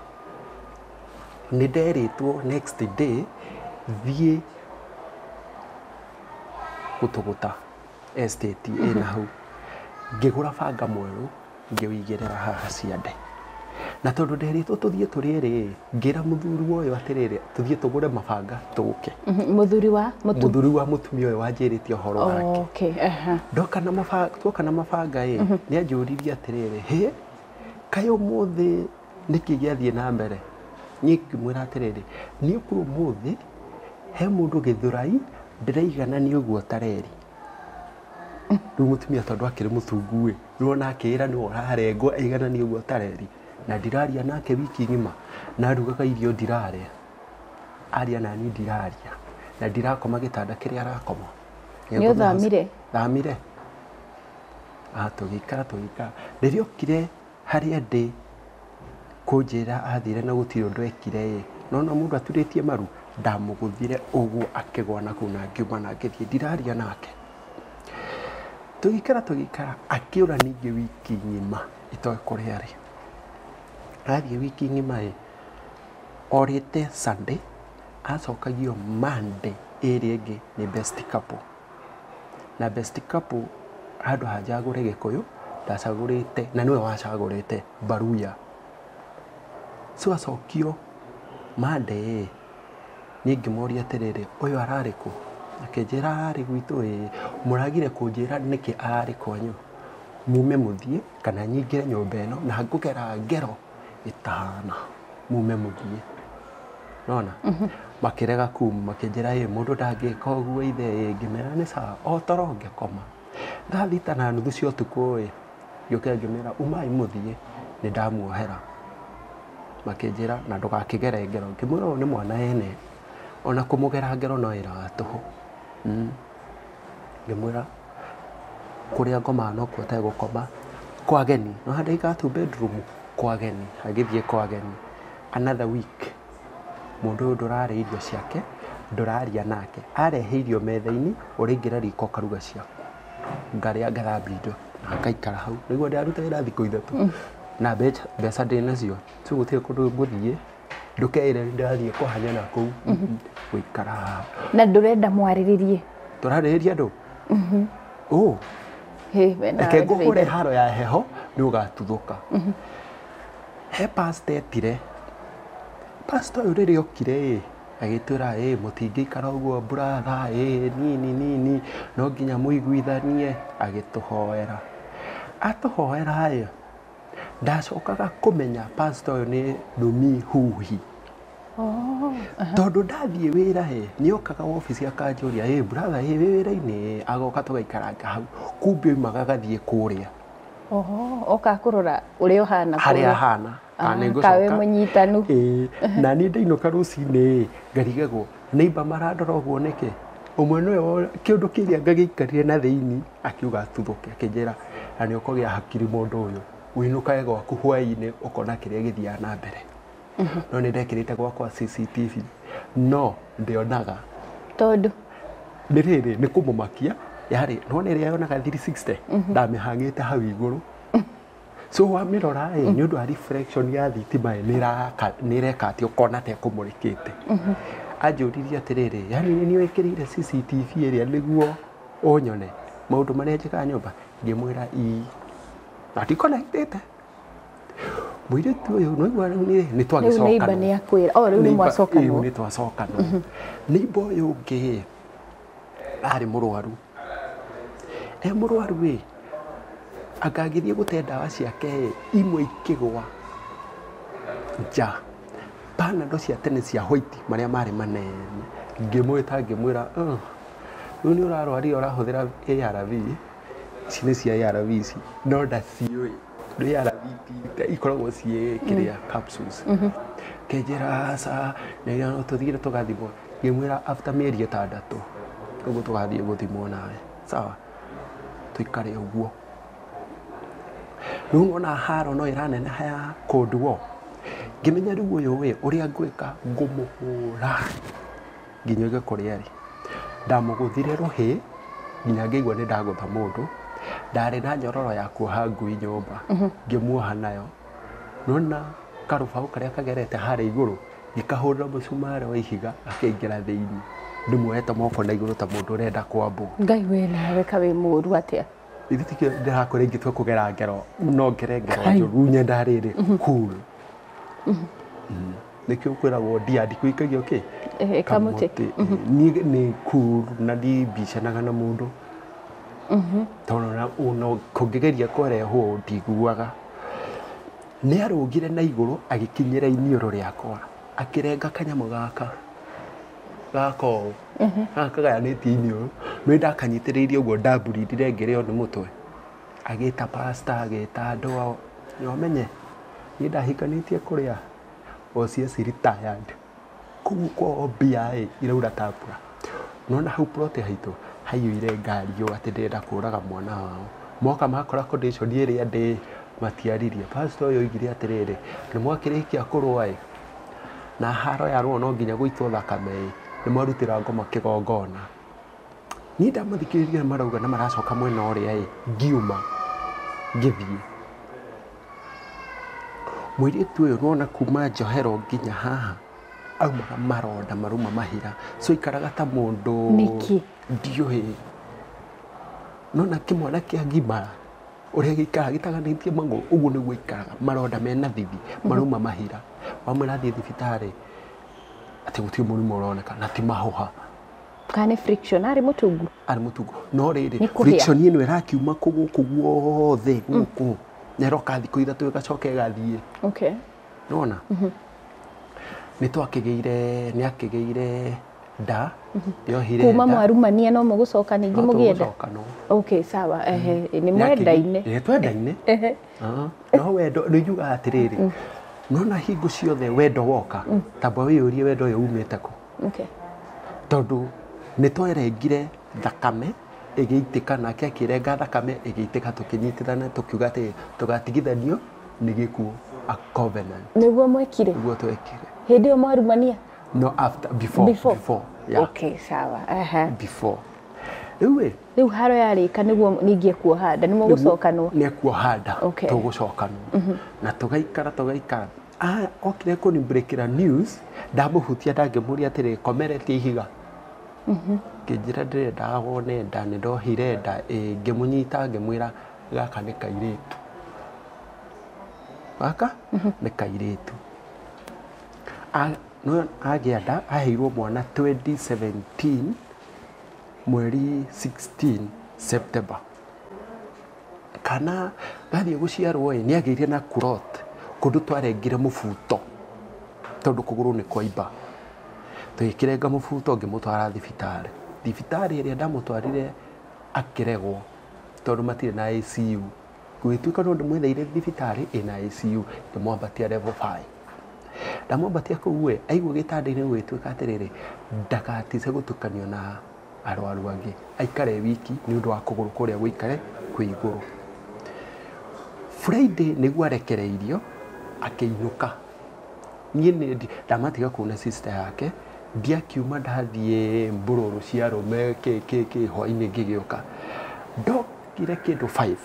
Nĩ nderĩtwo next day thiĩ gũtũgũta estate ĩna hau. Ngĩgũra banga mwerũ, ngĩwĩigĩrĩra haha ciande. Na tondũ nderĩtwo tũthiĩ tũrĩ erĩ, ngĩra mũthuri ũyũ atĩrĩrĩ, tũthiĩ tũgũre mabanga tũke. Mũthuri wa mũtu. Mũthuri wa mũtumia ũyũ wanjĩrĩtie ũhoro wake. Okay, aha. Ndoka na mabanga, twoka na mabanga ĩ, nĩ anjũririe atĩrĩrĩ, hĩ, kaĩ ũmũthĩ nĩkĩ gĩathiĩ na mbere? Niĩ ngĩmwĩra atĩrĩrĩ, niĩ kwa ũmũthĩ he mũndũ Gĩthũrai ndĩraiganania ũguo tareri. Rĩu mũtumia tondũ akĩrĩ mũthungu ĩ, nĩwona akĩĩra nĩwe ũrarengwo aigananie ũguo tareri. Na ndiraria nake wiki ng'ima, na arugaga irio ndirarĩa. Aria nani ndiraria. Na ndirakoma gĩtanda kĩrĩa arakoma. Nĩ ũthamire? Thamire. Ah, tũgĩikara tũgĩikara. Rĩrĩa okire harĩa ndĩ kũnjĩra athire na gũtirĩ ũndũ ekire ĩ, nona mũndũ aturĩtie maru, ndamũgũthire ũguo akĩgwa na kũu na ngiuma na ngĩthiĩ ndiraria nake. Tũgĩikara tũgĩikara akĩũra ningĩ wiki ng'ima itoĩ kũrĩa arĩ. Athiĩ wiki ng'ima ĩ, orĩte Sunday, acokagio Monday ĩrĩa ĩngĩ nĩ best couple. Na best couple handũ ha njagũre Gĩkũyũ, ndacagũrĩte, na nĩwe wacagũrĩte Baruya. So acokio Monday ĩ, niĩ ngĩmoria atĩrĩrĩ, ũyũ ararĩ kũ? Akĩnjĩra ararĩ gwitũ ĩ, mũragire kũnjĩra nĩkĩ ararĩ kwanyu. Mume mũthiĩ kana nyingĩre nyũmba ĩno na ngũgera ngero ĩtahana. Mume mũthiĩ. Nona? Makĩrega kuma, makĩnjĩra ĩ, mũndũ ndangĩka ũguo ithe ĩ, ngĩmera nĩ sawa, o toro ngĩkoma. Thaa thita na nuthu cia ũtukũ ĩ, ngĩũkĩra ngĩmera umai mũthiĩ, nĩ ndamuohera. Makĩnjĩra na ndũgakĩgere ngero. Ngĩmwĩra ũyũ nĩ mwana ene, ona kũmũgera ngero no wĩra wa tũhũ. Ngĩmwĩra kũrĩa ngomaga nokuo ategũkoma, kwa ageni, no handaiga two bedroom kwa ageni, agĩthiĩ kwa ageni. Another week, mũndũ ũyũ ndũrarĩa irio ciake, ndũraria nake. Arehe irio metha-inĩ, ũrĩingĩra riko ũkaruga ciaku. Ngarĩa ngathambia indo, na ngaikara hau. Nĩguo ndĩraruta wĩra thikũ ithatũ. Na mbeca ndĩ nacio, rĩu gũtirĩ kũndũ ngũthiĩ, ndũkeĩre nĩndĩrathiĩ kũhanyana kũu, gũikara haha. Na ndũrenda mwarĩrĩrie? Tũrarĩrĩria andũ? Ũ, reke ngũhũre haro ya heho, nĩũgatuthũka. He pastor etire, pastor ũyũ rĩrĩa okire ĩ, agĩtwĩra ĩ, mũtingĩikara ũguo brother ĩ, nini nini, no nginya mũiguithanie, agĩtũhoera. Atũhoera ĩ, ndacokaga kũmenya pastor ũyũ nĩ rũmi huhi. Tondũ ndathiĩ wĩra ĩ, nĩokaga obici akanjũria, ĩ brother ĩ, wĩ wĩra-inĩ, agoka tũgaikaranga hau, kumbe oimaga agathiĩ kũrĩa. Oka kũrora ũrĩa ũhana kũrĩa. Harĩa hana. Kawe mũnyitanu. Na niĩ ndainũka rũcinĩ ĩ, ngarigagwo, neighbor marandora ũguo nĩkĩ? Ũmwe nĩwe kĩũndũ kĩrĩa ngagĩikarire na thĩinĩ, akiuga atuthũke, akĩnjĩra, na nĩ ũkũgĩa hakiri mũndũ ũyũ. Ũinũkage gwaku hwaĩ-inĩ ũkona kĩrĩa gĩthiaga na mbere. No nĩ ndekĩrĩte gwakwa C C T V, no ndĩonaga. Tondũ? Nĩ rĩrĩ, nĩ kũmũmakia, yarĩ, nĩwona ĩrĩa yonaga three sixty, ndamĩhang'ĩte hau igũrũ. So wamĩrora ĩ, nĩ ũndũ wa reflection ya thitima ĩ, nĩ ĩreka atĩ ũkona ta ĩkũmũrĩkĩte. Anjũririe atĩrĩrĩ, yani nĩ wĩkĩrĩire C C T V ĩrĩa nĩguo ũnyone maũndũ marĩa njĩkaga nyũmba? Ngĩmwĩra ii. Na ndikonectĩte. Mũirĩtu ũyũ noigua rĩu nĩ twagĩcokana. Rĩu neighbor nĩ akwĩra, o rĩu nĩ mwacokana. Rĩu nĩ twacokana. Neighbor ũyũ ũngĩ arĩ mũrwaru. E mũrwaru ĩ, anga ngĩthiĩ gũte ndawa ciake imwe ikĩgwa nja. Panadol cia tene cia white marĩa marĩ manene. Ngĩmwĩta ngĩmwĩra, rĩu nĩ ũrarwarire ũrahũthĩra A R V, ici nĩ cia A R V ici, no ndaciũĩ. A R V ikoragwo ciĩ kĩrĩa capsules. Kĩnjĩra aca, nĩgetha tũthire tũgathimwo. Ngĩmwĩra after mĩeri ĩtandatũ, ũguo tũgathiĩ gũthimwo nawe. Sawa, tũikare ũguo. Rĩu ona haro no ĩraneneha ya Cold War. Ngĩmenya rĩu ũyũ we ũrĩa ngwĩka ngũmũhũra nginya oige kũrĩa rĩ. Ndamũgũthire rũhĩ nginya ngĩigua nĩ ndagũtha mũndũ. Ndarĩ na nyororo ya kuoha ngui nyũmba ngĩmuoha nayo. Nona karũbaũ karĩa kagerete harĩa igũrũ ngĩkahũra mũcumarĩ wa ihiga akĩingĩra thĩinĩ. Ndĩmuohete moko na igũrũ ta mũndũ ũrenda kwambwo. Ngai we nawe kawe mũru atĩa. Ithe tikio ndĩrakora ingĩtua kũgera ngero no ngere ngero njũru nyenda rĩrĩ cool. Nĩkĩo kwĩragwo ndia ndikuikagia okay. Eh kamuti. Niĩ nĩ cool na ndibicanaga na mũndũ. Tondũ no kũngĩgeria kũrehwo ndiguaga. Nĩ arũgire na igũrũ agĩkinyĩra iniũrũ rĩakwa akĩrenga kanyamũ gaka gaka ũũ gaka gayanĩtie iniũrũ nĩ ndakanyitĩrĩirie ũguo ndambũrindire ngĩrĩo nĩ mũtwe agĩta pastor agĩta andũ ao nĩwamenye niĩ ndahikanĩtie kũrĩa ocs retired kũu kwao mbia ĩ iraura tapura nona hau plot haitũ haiyũire ngari ũũ atĩ ndĩrenda kũraga mwana wao moka makora condition ĩrĩa ndĩ matiaririe pastor ũyũ oigire atĩrĩrĩ nĩ mwakĩrĩkia kũrũa ĩ na haro ya rũa no nginya gũitwo thakame ĩ nĩ mwarutĩra ngoma kĩgongona niĩ ndamathikĩrĩria marauga na maracoka mwena ũrĩa ĩ ngiuma ngĩthiĩ mũirĩtu ũyũ nona kuma njohero nginya haha aumaga maronda maruma mahira so ikaraga ta mũndũ nĩkĩ ndiũĩ nona kĩmwana kĩa ngimara ũrĩa gĩikara gĩtaganĩtie magũrũ ũguo nĩguo ikaraga maronda mena thithi maruma mahira wamwĩra athiĩ thibitarĩ atĩ gũtirĩ mũrimũ ũroneka na ti mahũha kana friction arĩ mũtungu arĩ mũtungu no rĩrĩ friction ĩno ĩrakiuma kũgũkũ guothe gũkũ neroka thikũ ithatũ ĩgacoka ĩgathiĩ okay nona nĩ twakĩgĩire nĩ akĩgĩire nda yohire nda kuma mwarumania no mũgũcoka ningĩ mũgĩenda okay sawa ehe nĩ mwendaine nĩ twendaine ehe no wendo nĩ njuga atĩrĩrĩ nona hingo ciothe wendo woka tamba wĩyũrie wendo ũyũ umĩte kũ okay tondũ nĩ twerengire thakame ĩgĩitĩka nake akĩrenga thakame ĩgĩitĩka tũkĩnyitithana tũkiuga atĩ tũgatigithanio nĩ gĩkuũ a covenant nĩguo mwekire nĩguo twekire hĩndĩ ĩyo mwarumania no after before before, before yeah. Okay sawa ehe before rĩu rĩu haro yarĩka nĩguo ningĩ kuoha nda nĩ mũgũcokanwo nĩ kuoha nda okay. Tũgũcokanwo na tũgaikara tũgaikara ah okire kũnibreakĩra news ndamũhutia ndangĩmũria atĩrĩ komeretie ihiga ngĩnjĩra ndĩrenda wone nda nĩ ndohire nda ngĩmũnyita ngĩmwĩra gaka nĩ kairĩtu gaka nĩ kairĩtu agĩa nda aheirwo mwana twenty seventeen mweri sixteen September kana gathiĩ gũciarwo ĩ nĩ agĩire na kurot kũndũ twarengire mũbuto tondũ kũgũrũ nĩ kwaimba tũgĩkĩrenga mũbuto ngĩmũtwara thibitarĩ thibitarĩ ĩrĩa ndamũtwarire akĩregwo tondũ matirĩ na I C U gwĩtuĩka no ndĩmwetheire thibitarĩ ĩna I C U ndĩmwambatia level five ndamwambatia kũu we aigua gĩtanda-inĩ gwĩtuĩka atĩrĩrĩ ndagatice gũtukanio na arwaru angĩ aikare wiki nĩ ũndũ wa kũgũrũ kũrĩa gũikare kwĩ igũrũ Friday nĩguo arekereirio akĩinũka niĩ nĩ ndamatiga kũu na sister yake ndiakiuma ndathiĩ mbũrũrũ cia rũme kĩ hwainĩ ngĩgĩũka ndokire kĩndũ five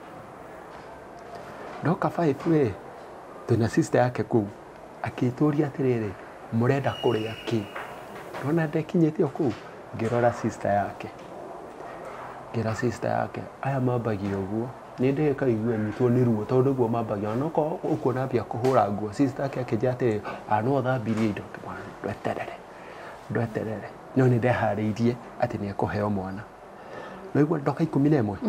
ndoka five we twĩna sister yake kũu akĩtũria atĩrĩrĩ mũrenda kũrĩa kĩ ndona ndekinyĩte o kũu ngĩrora sister yake ngĩra sister yake aya mambagia ũguo nĩ ndĩkaigua nyitwo nĩ ruo tondũ ũguo mambagia no ko ũkuona mbia kũhũra nguo sister yake akĩnjĩra atĩrĩrĩ no thambirie indo ndweterere ndweterere no nĩ ndeharĩirie atĩ nĩ ekũheo mwana no igua ndoka ikũmi na ĩmwe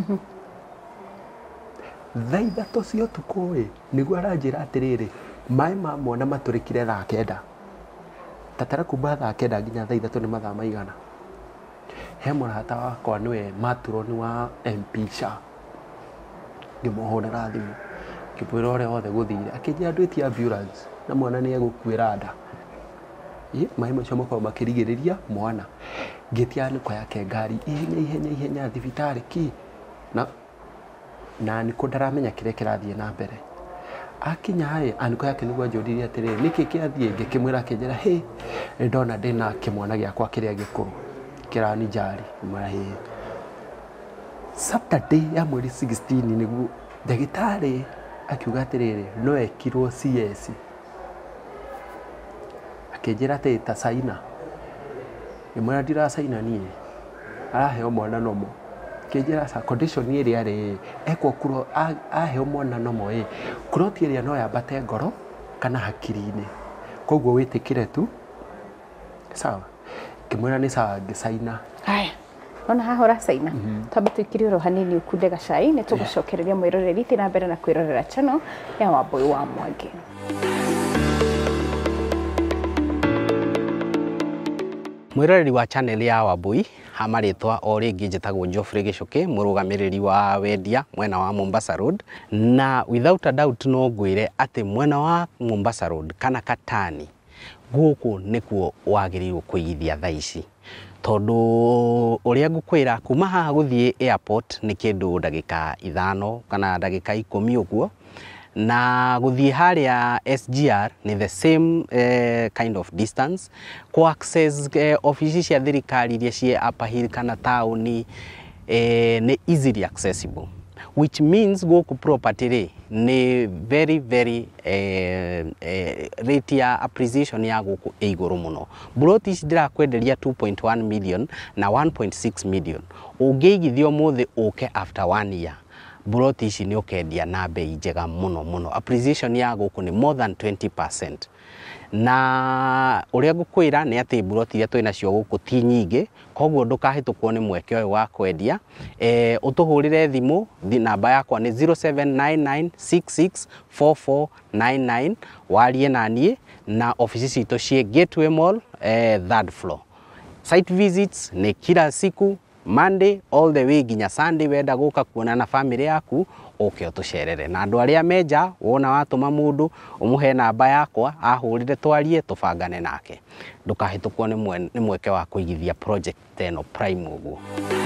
thaa ithatũ cia ũtukũ ĩ nĩguo aranjĩra atĩrĩrĩ maĩ ma mwana matũrĩkire thaa kenda tatara kuma thaa kenda nginya thaa ithatũ nĩ mathaa maigana he mũrata wakwa nĩwe maturoni wa M P Sha ngĩmũhũrĩra thimũ ngĩmwĩra ũrĩa wothe gũthire akĩnjĩra ndwĩtie ambulance na mwana nĩ egũkuĩra nda maĩ macio makorwo makĩrigĩrĩria mwana ngĩtia nĩko yake ngari ihenya ihenya ihenya thibitarĩ ki na na niko ndaramenya kire kirathie na mbere akinya hai aniko yake niguo njuririe atiri niki kiathie ngikimwira kinjira he ndona ndina kimwana giakwa kiria gikuru kirani njari mahi Saturday ya mweri sixteen niguo ndagitari akiuga atiriri no ekirwo C S akinjira ati ta saina imwana ndira saina nie araheo mwana nomo kinjira sa condition iri ari eko kuro aheo mwana nomo e kuroti iri no yambate ngoro kana hakiri-ini koguo witikire tu sawa kimwira ni sawa ngisaina haya ona hahora saina twambe twikire ro hanini ukunde gacai ni tugucokereria mwiroreri thi na mbere na kwirorera channel ya Wambui wa Mwangi. Mwiroreri wa channel ya Wambui hamaritwa o ringi njitagwo Geoffrey Gichuki murugamiriri wa wendia mwena wa Mombasa Road, na without a doubt no ngwire ati mwena wa Mombasa Road kana Katani guku nikuo wagirirwo kuigithia thaa ici tondu uria ngukwira kuma haha guthie airport ni kindu ndagika ithano kana ndagika ikumi uguo, na guthie haria S G R ni the same uh, kind of distance. Ku access uh, office cia thirikari iria cie Upper Hill kana tauni uh, ni easily accessible, which means guku property ri ni very very uh, uh, rate ya appreciation ya guku iguru muno. Broti ici ndirakwenderia two point one million na one point six million ungeigithio muthi uke after one year broti ici ni ukendia na bei njega muno muno. Appreciation ya guku ni more than twenty percent, na uria ngukwira ni ati broti iria twina cio guku ti nyingi, koguo ndukahitukwo ni mweke uyu wa kwendia. eh utuhurire thimu, namba yakwa ni zero seven nine nine six six four four nine nine, warie nanie, na ofisi citu cie Gateway Mall eh, third floor. Site visits ni kila siku Monday all the way ginya Sunday. Wenda guka kuona na family yaku uke utucerere, na andu aria meja wona watuma mundu umuhe namba yakwa ahurire twarie tubangane nake, ndukahitukwo ni mweke wa kuigithia project teno prime uguo.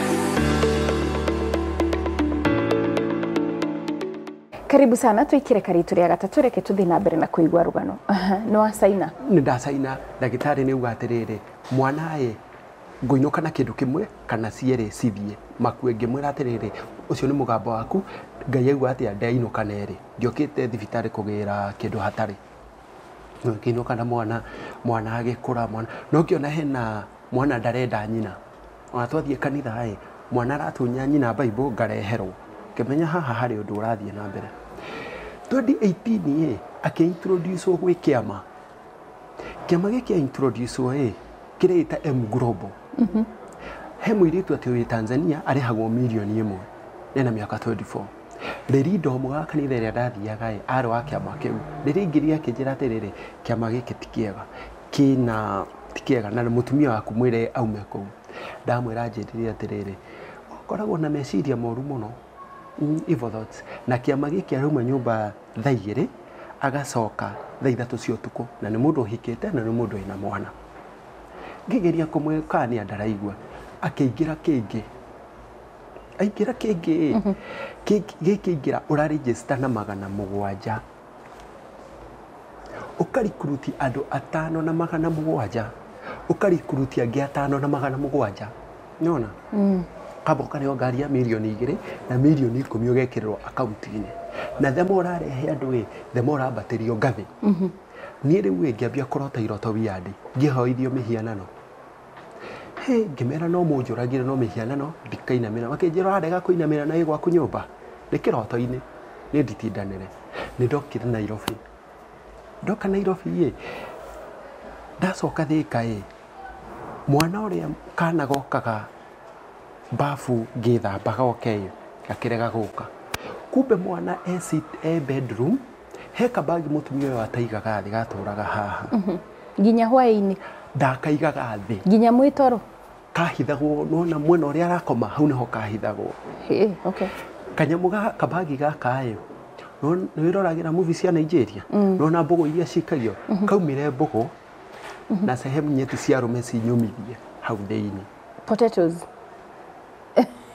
Karibu sana twikire karitu ria gatatu reke tuthi na mbere na kuigwa rugano. No asaina ni ndasaina ndagitari ni uga atiriri mwana ye ngoinoka na kindu kimwe kana ciere cithie makue ngimwira atiriri ucio ni mugambo waku ngai aigua ati ndainoka neri njokite thibitari kugira kindu hatari nginoka na mwana mwana agikura mwana no kiona hena mwana ndarenda nyina ona twathie kanitha ai mwana aratunya nyina Bible ngareherwo kimenya haha hari undu urathie na mbere. twenty eighteen ye akintroduce gwi kiama kiama giki introduce ye kireta M Global. Mhm. He mwiritu ati wi Tanzania arihagwo milioni imwe nena miaka twenty-four. Riri ndomo ga kanitha ria ndathiaga e ari wa kiama kiu riri ngiria kinjira atiriri kiama giki tikiega kina tikiega na mutumia waku mwire aume kuu ndamwira njirire atiriri koragwo na meciria moru muno evil thoughts na kiama giki aruma nyumba thaa igiri agacoka thaa ithatu cia utuku na ni mundu hikite na ni mundu ina mwana ngigeria kumweka ni andaraigwa akiingira kingi aingira kingi gikiingira ura register na magana mugwanja ukarikuruti andu atano na magana mugwanja ukarikuruti angi atano na magana mugwanja nyona mm. Kaboka ni ngari ya milioni igiri na milioni ikumi ugekirwo account-ini na themo urarehe andu e themo urambatirio ngathi mhm ni riu ngiambia kurota iroto wiandi ngihoithio mihianano he ngimera no munjuragire no mihianano ndikainamira makinjira arega kuinamira na igwa kunyumba ni kiroto-ini ni nditindanire ni ndokire Nairobi ndoka Nairobi ye ndacoka thika e mwana uria kana gokaga bafu ngithambaga okay akirega guka kumbe mwana e sit e bedroom he kabagi mutumia wa taigaga thi gaturaga haha nginya hwaini ndakaigaga thi nginya mwitoro kahithagwo nona mwena uria arakoma hau niho kahithagwo he okay kanyamu ga kabagi gakayo no niroragira movie cia Nigeria nona mbogo iria cikagio kaumire mbogo na sehemu nyeti cia rume cinyumithie hau theini potatoes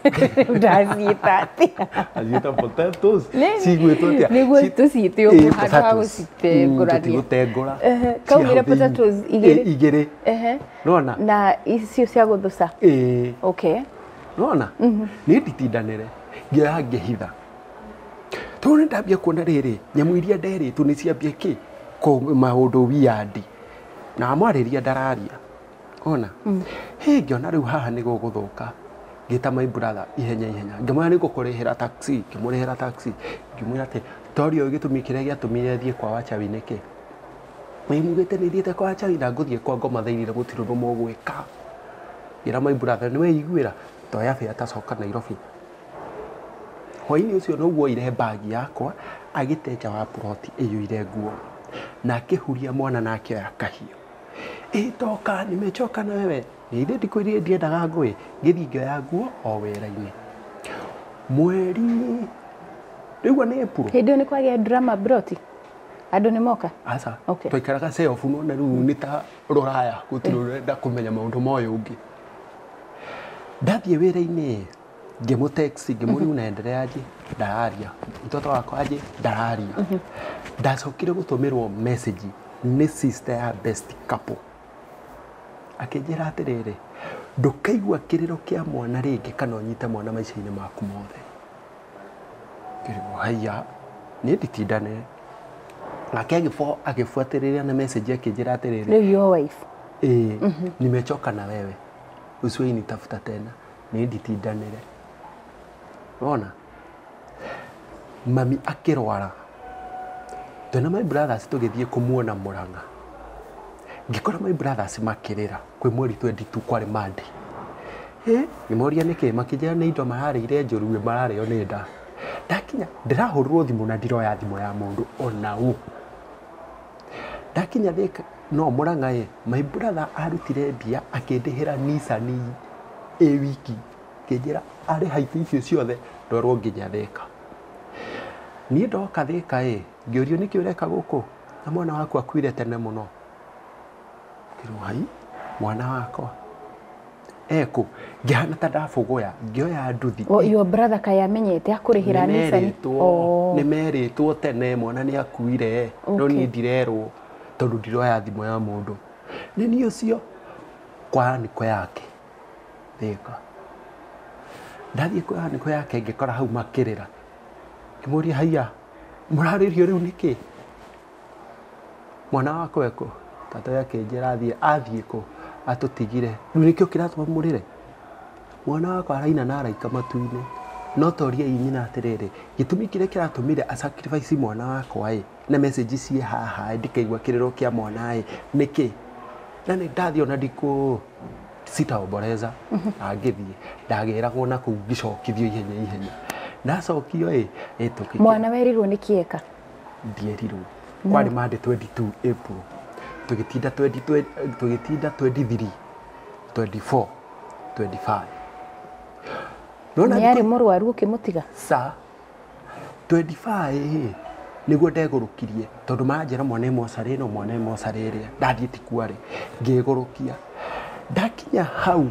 Ndaciĩta atĩa? Aciĩta potatoes. Nĩ- Cigwĩtwo atĩa? nĩguo Ci- tũciĩte Ĩĩ, ũguo handũ ha potatoes. gũcitengũrania. Mm, tũtigũtengũra. Ehe, kaumire Ciĩ hau thĩinĩ. potatoes igĩrĩ? Ĩĩ, igĩrĩ. Ehe. Nona? Na icio cia gũthũca? Ĩĩ. Okay. Nona? Nĩ nditindanĩre ngĩoya ngĩhitha. Tondũ nĩ ndambia kuona rĩrĩ nyamũ iria nderĩtwo nĩ ciambia kĩ maũndũ wiandi na mwarĩria ndararia ona hĩ ngĩona rĩu haha nĩ gũgũthũka ngĩta my brother ihenya ihenya ngĩmwĩra nĩ ngũkũrĩhĩra taxi ngĩmũrĩhĩra taxi ngĩmwĩra atĩ torio gĩtũmi kĩrĩa gĩatũmire thiĩ kwa Wachawi nĩkĩ nĩmugĩte nĩ thiĩte kwa Wachawi na ngũthiĩ kwa Ngoma thĩinĩ gũtirĩ ũndũ mũgwĩka ngĩra my brother nĩ weiguĩra toya bĩa tacoka Nairobi hwainĩ ũcio noguo oire bagi yakwa agĩte nja wa ploti ĩyũire nguo na akĩhuria mwana na akĩoya kahiũ ĩ toka nimechoka na wewe nĩ ithe ndikwĩrire ndiendaga ngũĩ ngĩthiĩ ngĩoya nguo o wĩra-inĩ mweri rĩu nĩ April Hĩndĩ ĩyo nĩ kwagĩa drama Broti? Andũ nĩ moka? aca Okay. twaikaraga self no na rĩu nĩ ta rũraya gũtirĩ ũrenda kũmenya maũndũ moyo ũngĩ ndathiĩ wĩra-inĩ ngĩmũteksi ngĩmũria unaendeleaje ndararia mtoto wako aje ndararia ndacokire gũtũmĩrwo message nĩ sister ya best couple akĩnjĩra atĩrĩrĩ ndũkaigua kĩrĩro kĩa mwana rĩngĩ kana ũnyite mwana maica-inĩ maku mothe ngĩrigwo haiya nĩ nditindane nake agĩbũ agĩbuatĩrĩria na message akĩnjĩra atĩrĩrĩ Rĩu your wife? eh nimechoka na wewe usiwahi nitafuta tena nĩ nditindanĩre ona mami akĩrwara twena my brothers tũgĩthiĩ kũmuona Mũrang'a ngĩkora my brothers makĩrĩra kwĩ mweri twenty-two kwarĩ Monday ĩ ngĩmoria nĩkĩ makĩnjĩra nĩ indo mararĩire njũru mararĩo nĩ nda ndakinya ndĩrahũrwo thimũ na ndiroya thimũ ya mũndũ ona ũ ndakinya Thĩka no Mũrang'a ĩ my brother arutire mbia akĩndĩhĩra Nissan ĩ wiki kĩnjĩra arĩ haiti icio ciothe ndwarwo nginya Thĩka niĩ ndoka Thĩka ĩ ngĩũrio nĩkĩ ũreka gũkũ na mwana waku akuire tene mũno ngĩrwo hai mwana wakwa eko ngĩhana ta ndabũgũya ngĩoya nduthi Oh, your brother kaĩ amenyete akũrĩhĩra Nissan? Oh, nĩ merĩtwo tene mwana nĩ akuire no niĩ ndirerwo tondũ ndiroya thimũ ya mũndũ nĩ niĩ ũcio kwa nĩko yake Thĩka ndathiĩ kwa nĩko yake ngĩkora hau makĩrĩra ngĩmũria haiya mũrarĩrio rĩu nĩkĩ mwana wako eko tata yake njĩra athiĩ athiĩ kũ atũtigire rĩu nĩkĩo kĩratũma mũrĩre mwana wako araina na araika matu-inĩ no toria nyina atĩrĩrĩ gĩtũmi kĩrĩa kĩratũmire a sacrifice mwana wakwa ĩ na message ciĩ haha ndikaigua kĩrĩro kĩa mwana ĩ nĩkĩ na nĩ ndathiĩ ona ndikũ sitaomboleza na ngĩthiĩ ndagĩragwo na kũu ngĩcokithio ihenya ihenya ndacokio ĩ ĩtũkĩ Mwana werirwo nĩ kĩeka? ndierirwo kwarĩ Monday twenty-two April tũgĩtinda tũgĩtinda twenty-three twenty-four twenty-five Nĩ arĩ mũrwaru ũkĩmũtiga? sa twenty-five nĩguo ndegũrũkirie tondũ manjĩra mwana mocarĩ no mwana mocarĩ ĩrĩa ndathiĩ tikwarĩ ngĩgũrũkia ndakinya hau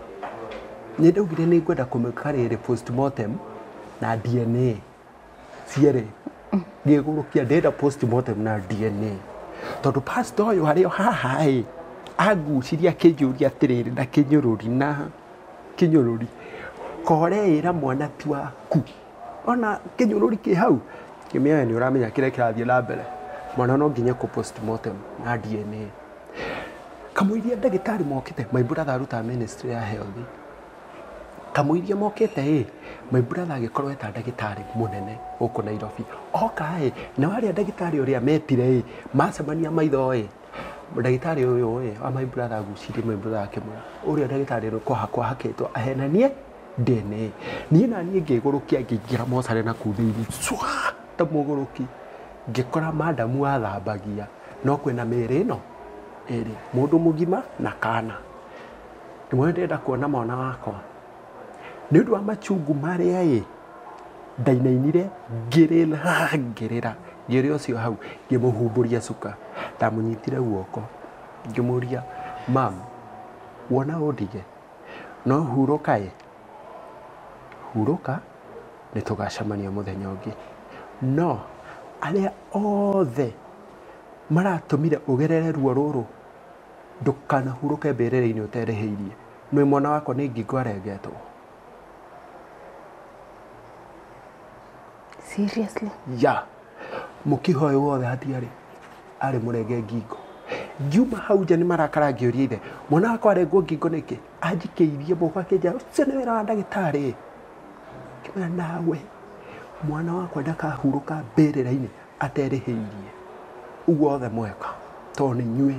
nĩ ndaugire nĩ ngwenda kũmĩka rĩrĩ postmortem na D N A cierĩ ngĩgũrũkia ndĩrenda postmortem na D N A tondũ pastor ũyũ harĩ haha ĩ anguciria kĩnjũria atĩrĩrĩ na kĩnyũrũri na kĩnyũrũri koreĩra mwana ti waku ona kĩnyũrũri kĩ hau kĩmĩoya nĩ ũramenya kĩrĩa kĩrathiĩ na mbere mwana no nginya kũ postmortem na D N A kamũiria ndagĩtarĩ mokĩte my brother aruta ministry ya health kamũiria mokĩte ĩ my brother agĩkorwo eta ndagĩtarĩ mũnene gũkũ Nairobi oka ĩ na warĩa ndagĩtarĩ ũrĩa metire ĩ macemania maitho ĩ ndagĩtarĩ ũyũ ĩ wa my brother agucirie my brother akĩmwĩra ũrĩa ndagĩtarĩ ũrĩa kwahakwa hakĩtwo ahenanie D N A niĩ na niĩ ngĩgũrũkia ngĩingĩra mocarĩ na kũu thĩinĩ cwa ta mũgũrũki ngĩkora madamu athambagia no kwĩna mĩĩrĩ ĩno ĩrĩ mũndũ mũgima na kana ndĩmwe ndĩrenda kuona mwana wakwa nĩ ũndũ wa machungu marĩa ĩ ndainainire ngĩrĩra ngĩrĩra ngĩrĩ ũcio hau ngĩmũhumbũria cuka ndamũnyitire guoko ngĩmũria mam wona ũndige no hurũka ĩ hurũka nĩ tũgacemania mũthenya ũngĩ. No arĩa othe maratũmire ũgerere ruo rũrũ ndũkanahurũke mbĩrĩra-inĩ ũterĩhĩirie, nĩ mwana wakwa nĩ ngingo arengetwo. Seriously? Ya mũkiha ũyũ wothe hatiarĩ arĩ mũrenge ngingo. Ngiuma hau nja nĩ marakara ngĩũria ithe, mwana wakwa arengwo ngingo nĩkĩ? Anjikĩirie moko akĩnjĩra ũcio nĩ wĩra wa ndagĩtarĩ. Ngĩmwĩra nawe mwana wakwa ndakahurũka mbĩrĩra-inĩ aterĩhĩirie. Ũguo othe mweka tondũ nĩ inyuĩ.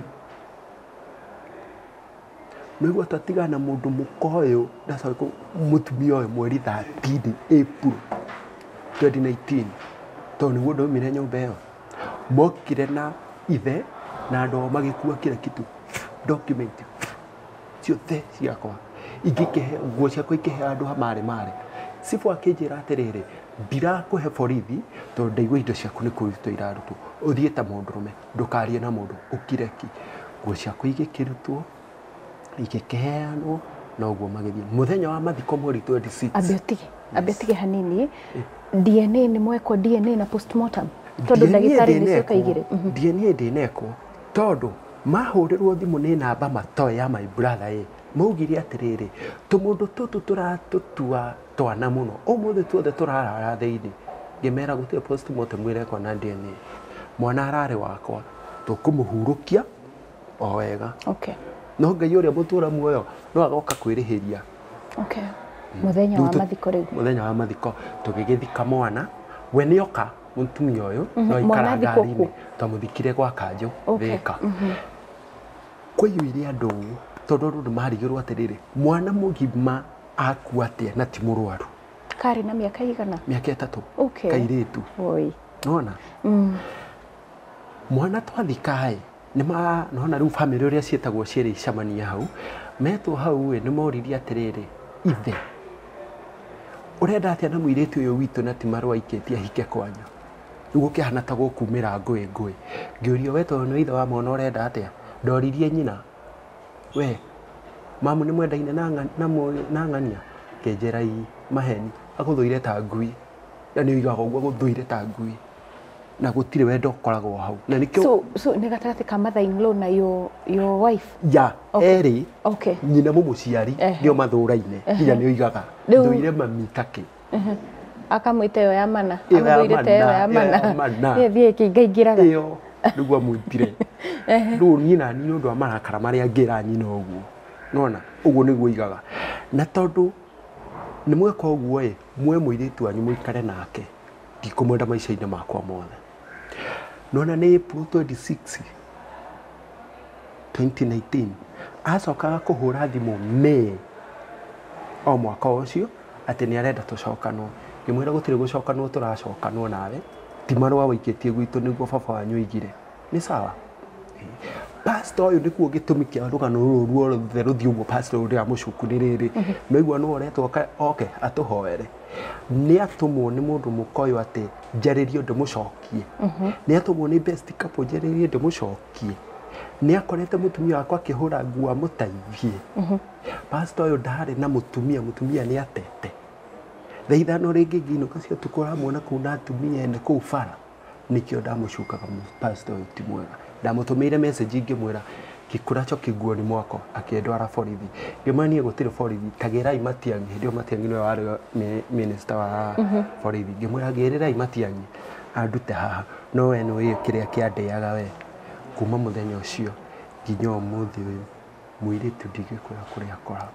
Nĩguo twatigana na mũndũ mũka ũyũ ndacoka mũtumia ũyũ mweri thirteen April twenty nineteen, tondũ nĩguo ndaumire nyũmba ĩyo. Mokire na ithe na andũ ao magĩkua kila kitu, document ciothe ciakwa ingĩkĩhe nguo ciakwa ikĩhe andũ marĩ marĩ. Sifu akĩnjĩra atĩrĩrĩ, ndirakũhe borithi tondũ ndaigua indo ciaku nĩ kũrutwo irarutwo, ũthiĩ ta mũndũrũme ndũkarie na mũndũ ũkire ki. Nguo ciakwa igĩkĩrutwo igĩkĩheanwo na ũguo magĩthiĩ. Mũthenya wa mathiko mweri twenty six. Ambe ũtige, ambe ũtige hanini. D N A nĩ mwekwo D N A na postmortem tondũ ndagĩtarĩ nĩ cioka igĩrĩ. D N A ndĩnekwo tondũ mahũrĩrwo thimũ nĩ namba matoe ya my brother ĩ, maugire atĩrĩrĩ, tũmũndũ tũtũ tũratũtua twana mũno, ũmũthĩ tuothe tũrarara thĩinĩ. Ngĩmera gũtirĩ postmortem ĩrekwo na D N A, mwana ararĩ wakwa, tũkũmũhurũkia o wega. Okay. No Ngai ũrĩa mũtũra muoyo no agoka kwĩrĩhĩria. Okay. Muthenya wa mathiko rĩu. Muthenya wa mathiko tũgĩgĩthika mwana, we nĩoka mũtumia ũyũ no ikara ngari-inĩ twamũthikire gwa Kanjũ Thĩka. Kũiyũire andũ tondũ rũrũ marigĩrwo atĩrĩrĩ, mwana mũgima akua atĩa na ti mũrwaru. Karĩ na mĩaka igana? Mĩaka ĩtatũ. Okay. Kairĩtu. Oi. Nona? Mwana twathika ĩ, nĩma nona rĩu famĩlĩ ũrĩa ciĩtagwo cierĩ icamania hau, metwo hau ĩ, nĩ moririe atĩrĩrĩ, ithe ũrenda atĩa na mũirĩtu ũyũ witũ na ti marũa aikĩtie ahike kwanyu. Rĩu gũkĩhana ta gũkumĩra ngũĩ ngũĩ. Ngĩũrio we tondũ nĩ ithe wa mwana ũrenda atĩa? Ndoririe nyina, we mamu nĩ mwendaine na ng'ania? Ngĩnjĩra ii maheni, agũthũire ta ngui. Na nĩ oigaga ũguo agũthũire ta ngui. Na gũtirĩ wendo ũkoragwo hau. Na nĩkĩo so so nĩ gatagatĩ ka mother-in-law na your your wife? Ya, erĩ. Okay. Nyina mũmũciari nĩo mathũraine. Nginya nĩ oigaga thũire mami takĩ. Akamwĩta ĩyo ya mana, amũthũire ta ĩyo ya mana. Thiĩ kĩingaingĩraga. Ĩyo nĩguo amwĩtire. Rĩu niĩ na niĩ nĩ ũndũ wa marakara marĩa ngĩra nyina ũguo. Nona, ũguo nĩguo oigaga. Na tondũ nĩ mweka ũguo ĩ, mwe mũirĩtu wanyu mũikare nake, ndikũmwenda maica-inĩ makwa mothe. Nona nĩ April twenty six twenty nineteen acokaga kũhũra thimũ May o mwaka ũcio atĩ nĩ arenda tũcokanwo. Ngĩmwĩra gũtirĩ gũcokanwo, tũracokanwo nawe, ti marũa waikĩtie gwitũ nĩguo baba wanyu oigire. Nĩ sawa? Pastor ũyũ nĩkuo gĩtũmi kĩa rũgano rũrũ ruothe rũthiĩ ũguo. Pastor ũrĩa mũcuku nĩ rĩrĩ, noigua nĩ oretwo oke atũhoere. Nĩ atũmwo nĩ mũndũ mũka ũyũ atĩ njarĩrio ndĩmũcokie. Nĩ atũmwo nĩ best couple njarĩrio ndĩmũcokie. Nĩ akorete mũtumia wakwa akĩhũra nguo amũteithie. Pastor ũyũ ndarĩ na mũtumia, mũtumia nĩ atete. Thaa ithano rĩngĩ nginũka cia ũtukũ ũramuona kũu na atumia ene kũu bara. Nĩkĩo ndamũcukaga pastor ũyũ ti mwega. Ndamũtũmĩire message ngĩmwĩra gĩkũracho kĩguoni mwako akĩndwara borithi. Ngĩmania gũtirĩ borithi, Kagĩrai Matiang'i, hĩndĩ ĩyo Matiang'i nĩwe warĩ minister wa borithi. Ngĩmwĩra gĩrĩrai Matiang'i andute haha, no we nĩũĩ kĩrĩa kĩandĩaga we. Kuma mũthenya ũcio nginya ũmũthĩ ũyũ mũirĩtu ndigĩkwĩra kũrĩa akoragwo.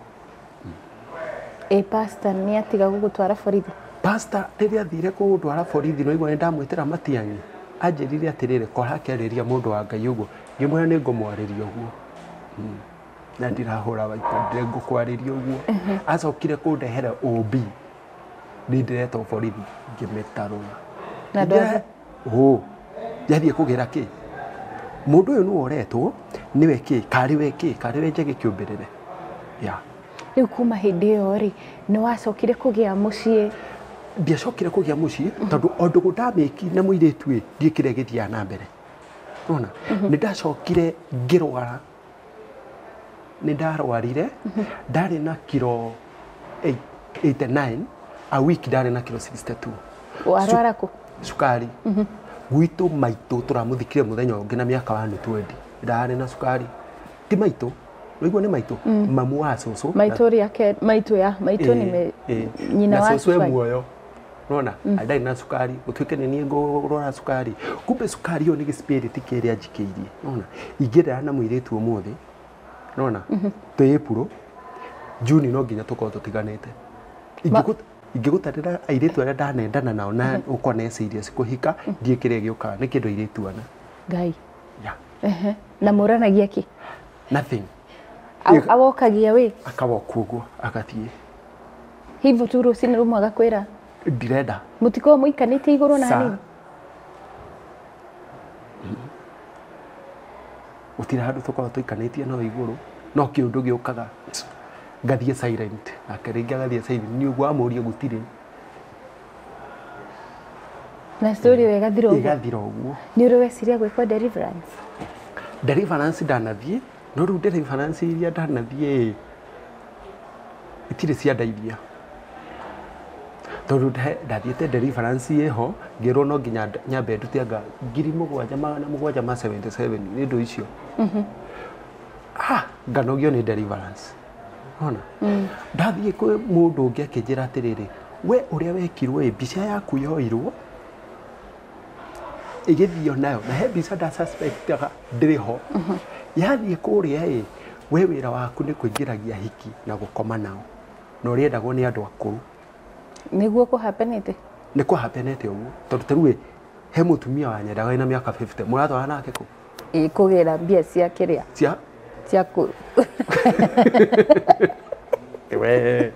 Ĩ pastor nĩ atiga gũgũtwara borithi? Pastor rĩrĩa athire kũgũtwara borithi no igua nĩ ndamwĩtĩra Matiang'i, anjĩrire atĩrĩrĩ, kora akĩarĩria mũndũ wa Ngai ũguo. Ngĩmwĩra nĩ ngũmwarĩria ũguo na ndirahũra waika, ndire ngũkwarĩria ũguo. Acokire kũndehera O B, nĩ ndĩretwo borithi, ngĩmĩtarũra. Na ndwathiĩ? Ũ, yathiĩ kũgĩra kĩ? Mũndũ ũyũ nĩwe ũretwo, nĩwe kĩ, karĩ we kĩ, karĩ we njage kĩũmbĩrĩre. Ya. Rĩu kuma hĩndĩ ĩyo rĩ, nĩ wacokire kũgĩa mũciĩ? Ndiacokire kũgĩa mũciĩ tondũ o ndũgũ ndamĩki na mũirĩtu ĩ, ndiĩ kĩrĩa gĩthiaga na mbere. Ona, nĩ ndacokire ngĩrwara. Nĩ ndarwarire, ndarĩ na kiro eighty-nine a week ndarĩ na kilo sixty-two. Warwara kũ? Cukari. Gwitũ maitũ tũramuthikire mũthenya ũngĩ na mĩaka wa twenty. Ndarĩ na cukari. Ti maitũ. Ũiguo nĩ maitũ. Mamu wa cũcũ. Maitũ yake, maitũ ya, maitũ nĩ nyina wa cũcũ e muoyo. Unaona? Ndarĩ na cukari. Gũtuĩke nĩ niĩ ngũrora cukari. Kumbe cukari ĩyo nĩ spirit kĩrĩa njikĩirie. Unaona? Ingĩrera na mũirĩtu ũmũthĩ. Unaona? Twĩ April. June no nginya tũkorwo tũtiganĩte. Ingĩgũtarĩra airĩtu arĩa ndanendana nao na ũkona serious kũhika ndiĩ kĩrĩa gĩũkaga nĩ kĩndũ airĩtu ana. Ngai. Ya. Ehe. Na mũranagia kĩ? Nothing. Awokagia wĩ? Akawoka ũguo agathiĩ. Hivyo tu rũcinĩ rũmwe agakwĩra? Ndirenda. Mũtiko mũikanĩte igũrũ na hanini? Gũtirĩ handũ tũkoragwo tũikanĩtie no igũrũ no kĩũndũ gĩũkaga ngathiĩ silent nake rĩngĩ agathiĩ silent nĩ ũguo amũria gũtirĩ. Na story ĩyo ĩgathira ũguo? Ĩgathira ũguo. Nĩ ũrĩ weciria gwĩkwo deliverance? Deliverance ndanathiĩ no rĩu deliverance iria ndanathiĩ itirĩ ciandeithia. Tondũ ndathiĩte deliverance ĩho ngĩrwo no nginya nyambe ndute anga ngiri mũgwanja magana mũgwanja ma seventy-seven nĩ ũndũ icio. Ah, nganogio nĩ deliverance. Ona. Ndathiĩ kwĩ mũndũ ũngĩ akĩnjĩra atĩrĩrĩ, we ũrĩa wekirwo ĩ mbica yaku yoirwo ĩgĩthio nayo na he mbica nda suspectaga ndĩrĩho. Yathiĩ kũrĩa ĩ we wĩra waku nĩ kũingĩragia hiki na gũkoma nao na ũrĩendagwo nĩ andũ akũrũ. Nĩguo kũhapenete? Nĩ kũhapenete ũguo tondũ tarĩu he mũtumia wanyendaga ena mĩaka fifty mũratwara nake kũ? Ĩ kũgĩra mbia cia kĩrĩa? Cia? Cia kũ? We.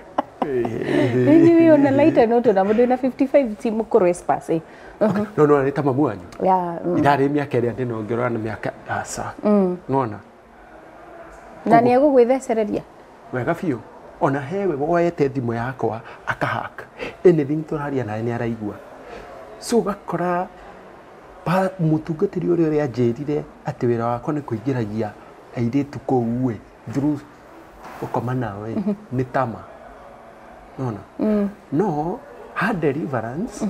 Nĩ ona later note na mũndũ na fifty-five ti mũkũrũ espace eh. No no nĩ ta mamu wanyu. Ya. Ndarĩ mĩaka ĩrĩa ndĩna ngĩrora na mĩaka aca. Nona. Na nĩ egũgwĩthecereria? Wega biũ. Ona hewe woete thimũ yakwa akahaka. Anything tũraria naye nĩ araigua. So gakora pa mũtungatĩri ũrĩa ũrĩa anjĩrire atĩ wĩra wakwa nĩ kũingĩragia airĩtu kũu ĩ through gũkoma nao ĩ nĩ tama. Nona. No ha deliverance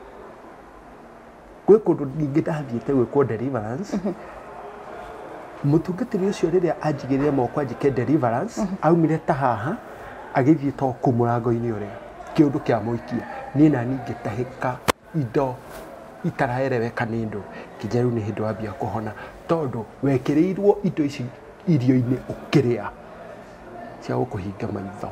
gwĩ kũndũ ningĩ ndathiĩte gwĩkwo deliverance. Mũtungatĩri ũcio rĩrĩa anjigĩrĩre moko anjĩke deliverance aumire ta haha agĩthiĩ to kũ mũrango-inĩ ũrĩa kĩũndũ kĩa mũikia niĩ na ningĩ tahĩka indo itaraereweka nĩ ndũ kĩnja rĩu nĩ hĩndĩ wambia kũhona tondũ wekĩrĩirwo indo ici irio-inĩ ũkĩrĩa cia gũkũhinga maitho.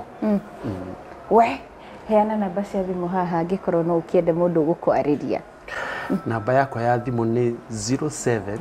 We heana namba cia thimũ haha angĩkorwo no ũkĩende mũndũ gũkwarĩria. Namba yakwa ya thimũ nĩ zero seven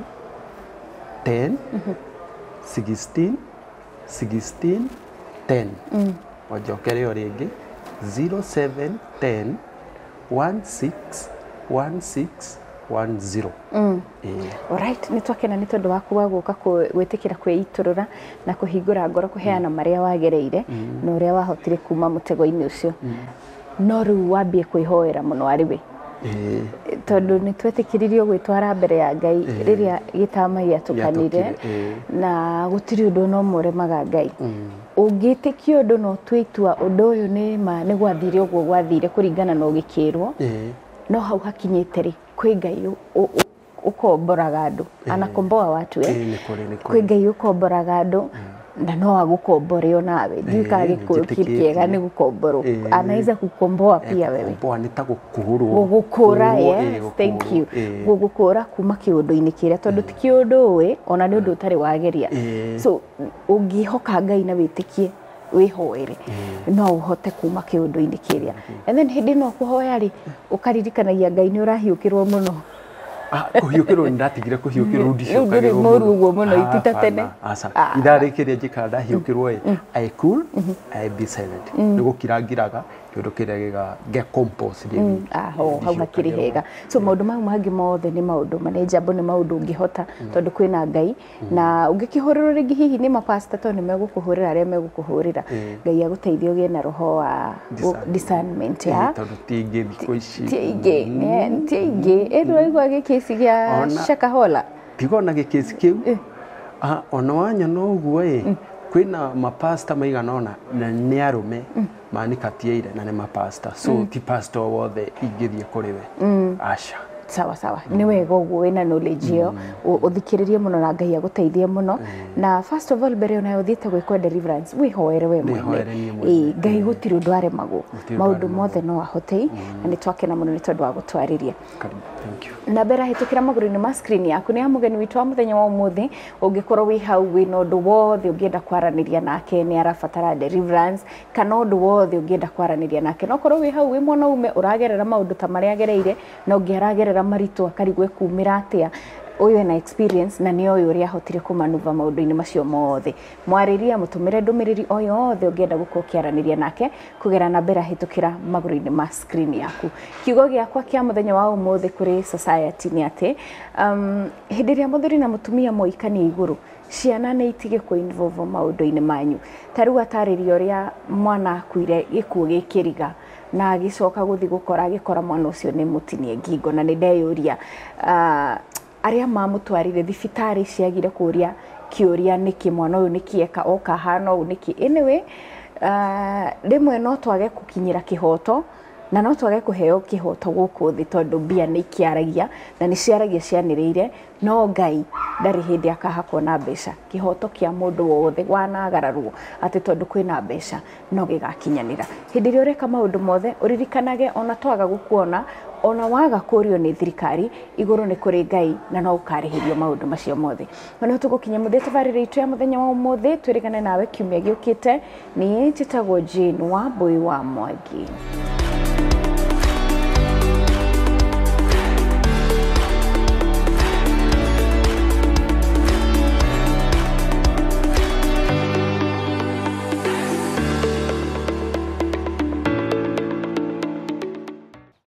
ten sixteen sixteen ten. Wajokere yo rĩngĩ zero seven ten one six one six one zero. Alright, nĩ twakena nĩ tondũ waku wa gũka gwĩtĩkĩra kwĩitũrũra na kũhingũra ngoro kũheana marĩa wagereire na ũrĩa wahotire kuma mũtego-inĩ ũcio. No rĩu wambie kwĩhoera mũno arĩ we. Tondũ nĩ twetĩkĩririo gwĩtwara mbere ya Ngai rĩrĩa gĩtama gĩatũkanire na gũtirĩ ũndũ no mũremaga Ngai. Ũngĩtĩkia ũndũ no tue itua ũndũ ũyũ nĩ ma nĩ gwathire ũguo gwathire kũringana na ũgĩkĩrwo. No hau hakinyĩte rĩ kwĩ Ngai ũkomboraga andũ anakomboa watu eh. Kwĩ Ngai ũkomboraga andũ na no agũkombore onawe ndika gĩkĩega nĩ gũkomborwo anaweza kukomboa pia wewe. Komboa nĩ ta gũkũrwo. Gũgũkũra yes thank you. Gũgũkũra kuma kĩũndũ-inĩ kĩrĩa tondũ ti kĩũndũ ũĩ ona nĩ ũndũ ũtarĩ wageria. So ũngĩhoka Ngai na wĩtĩkie wĩhoere no ũhote kuma kĩũndũ-inĩ kĩrĩa. And then hĩndĩ no kũhoya rĩ ũkaririkanagia Ngai nĩ ũrahiũkĩrwo mũno. Kuhiũkĩrwo nĩ ndatigire kuhiũkĩrwo ndicokagĩrwo. Rĩu mũru ũguo mũno itita tene. Itharĩkĩria njĩkaga ndahiũkĩrwo ĩ I cool I be silent. Nĩ gũkirangiraga kĩũndũ kĩrĩa gĩa compose rĩu. Aho hau hakiri hega. So maũndũ mau mangĩ mothe nĩ maũndũ manĩ njambo nĩ maũndũ ũngĩhota tondũ kwĩna Ngai na ũngĩkĩhũrĩrwo rĩngĩ hihi nĩ mapasta to nĩ megũkũhũrĩra arĩa megũkũhũrĩra. Ngai agũteithie ũgĩe na roho wa discernment ya. Tondũ ti ingĩ thikũ ici. Ti ingĩ ti ingĩ ĩno igwa gĩkĩci gĩa Shakahola. Tigo na gĩkĩci kĩu. Ona wanya no ũguo ĩ kwina mapasta maiganona na nĩ arume manikatiĩire na nĩ mapasta so mm. ti pastor wothe ingĩthiĩ kũrĩ we mm. aca sawa sawa mm. ni wega ũguo wĩna knowledge ĩyo mm. ũthikĩrĩrie mũno na Ngai agũteithie mũno mm. na first of all mbere ona ũthiĩte gwĩkwo deliverance wĩhoere we mwene ĩ Ngai gũtirĩ ũndũ aremagwo maũndũ mothe no ahote na nĩ twakena mũno nĩ tondũ wa gũtwarĩria thank you na mbere hĩtũkĩra magũrũ-inĩ ma screen yaku nĩ amũgeni witũ wa mũthenya wa ũmũthĩ ũngĩkorwo wĩ hau wĩna ũndũ wothe ũngĩenda kwaranĩria nake nĩ arabatara deliverance kana ũndũ wothe ũngĩenda kwaranĩria nake no korwo wĩ hau wĩ mwana ume ũragerera maũndũ ta marĩa agereire na ũngĩaragerera maritũ akarigwe kumĩra atĩa ũyũ ena experience na nĩ ũyũ ũrĩa ahotire kũmanuva maũndũ-inĩ macio mothe mwarĩria mũtũmĩre ndũmĩrĩri o yothe ũngĩenda gũkorwo ũkĩaranĩria nake kũgera na mbere hĩtũkĩra magũrũ-inĩ ma screen yaku kiugo gĩakwa kĩa mũthenya wa ũmũthĩ kũrĩ society nĩ atĩ um, hĩndĩ ĩrĩa mũthuri na mũtumia moikania igũrũ ciana nĩ itige kũ involve maũndũ-inĩ manyu ta rĩu atarĩria ũrĩa mwana akuire gĩkuũ gĩkĩriga na agĩcoka gũthiĩ gũkora agĩkora mwana ũcio nĩ mũtinie ngingo na nĩ ndeyũria uh, arĩa mamũtwarire thibitarĩ ciagire kũria kĩũria nĩkĩ mwana ũyũ nĩkĩeka oka hana ũũ nĩkĩ anyway rĩmwe uh, no twage gũkinyĩra kĩhoto na no twage kũheo kĩhoto gũkũ thĩ tondũ mbia nĩ ikĩaragia na nĩ ciaragia cianĩrĩire no Ngai ndarĩ hĩndĩ akahakwo na mbeca kĩhoto kĩa mũndũ wothe wanagararwo atĩ tondũ kwĩna mbeca no gĩgakinyanĩra hĩndĩ ĩrĩa ũreka maũndũ mothe ũririkanage ona twaga gũkuona ona waga kũrio nĩ thirikari igũrũ nĩ kũrĩ Ngai na no ũkarĩhĩrio maũndũ macio mothe no tũgũkinya mũthĩ tabarĩra itũ ya mũthenya wa ũmũthĩ twĩrĩgane nawe kiumia gĩũkĩte niĩ njĩtagwo Jane Wambui wa Mwangi.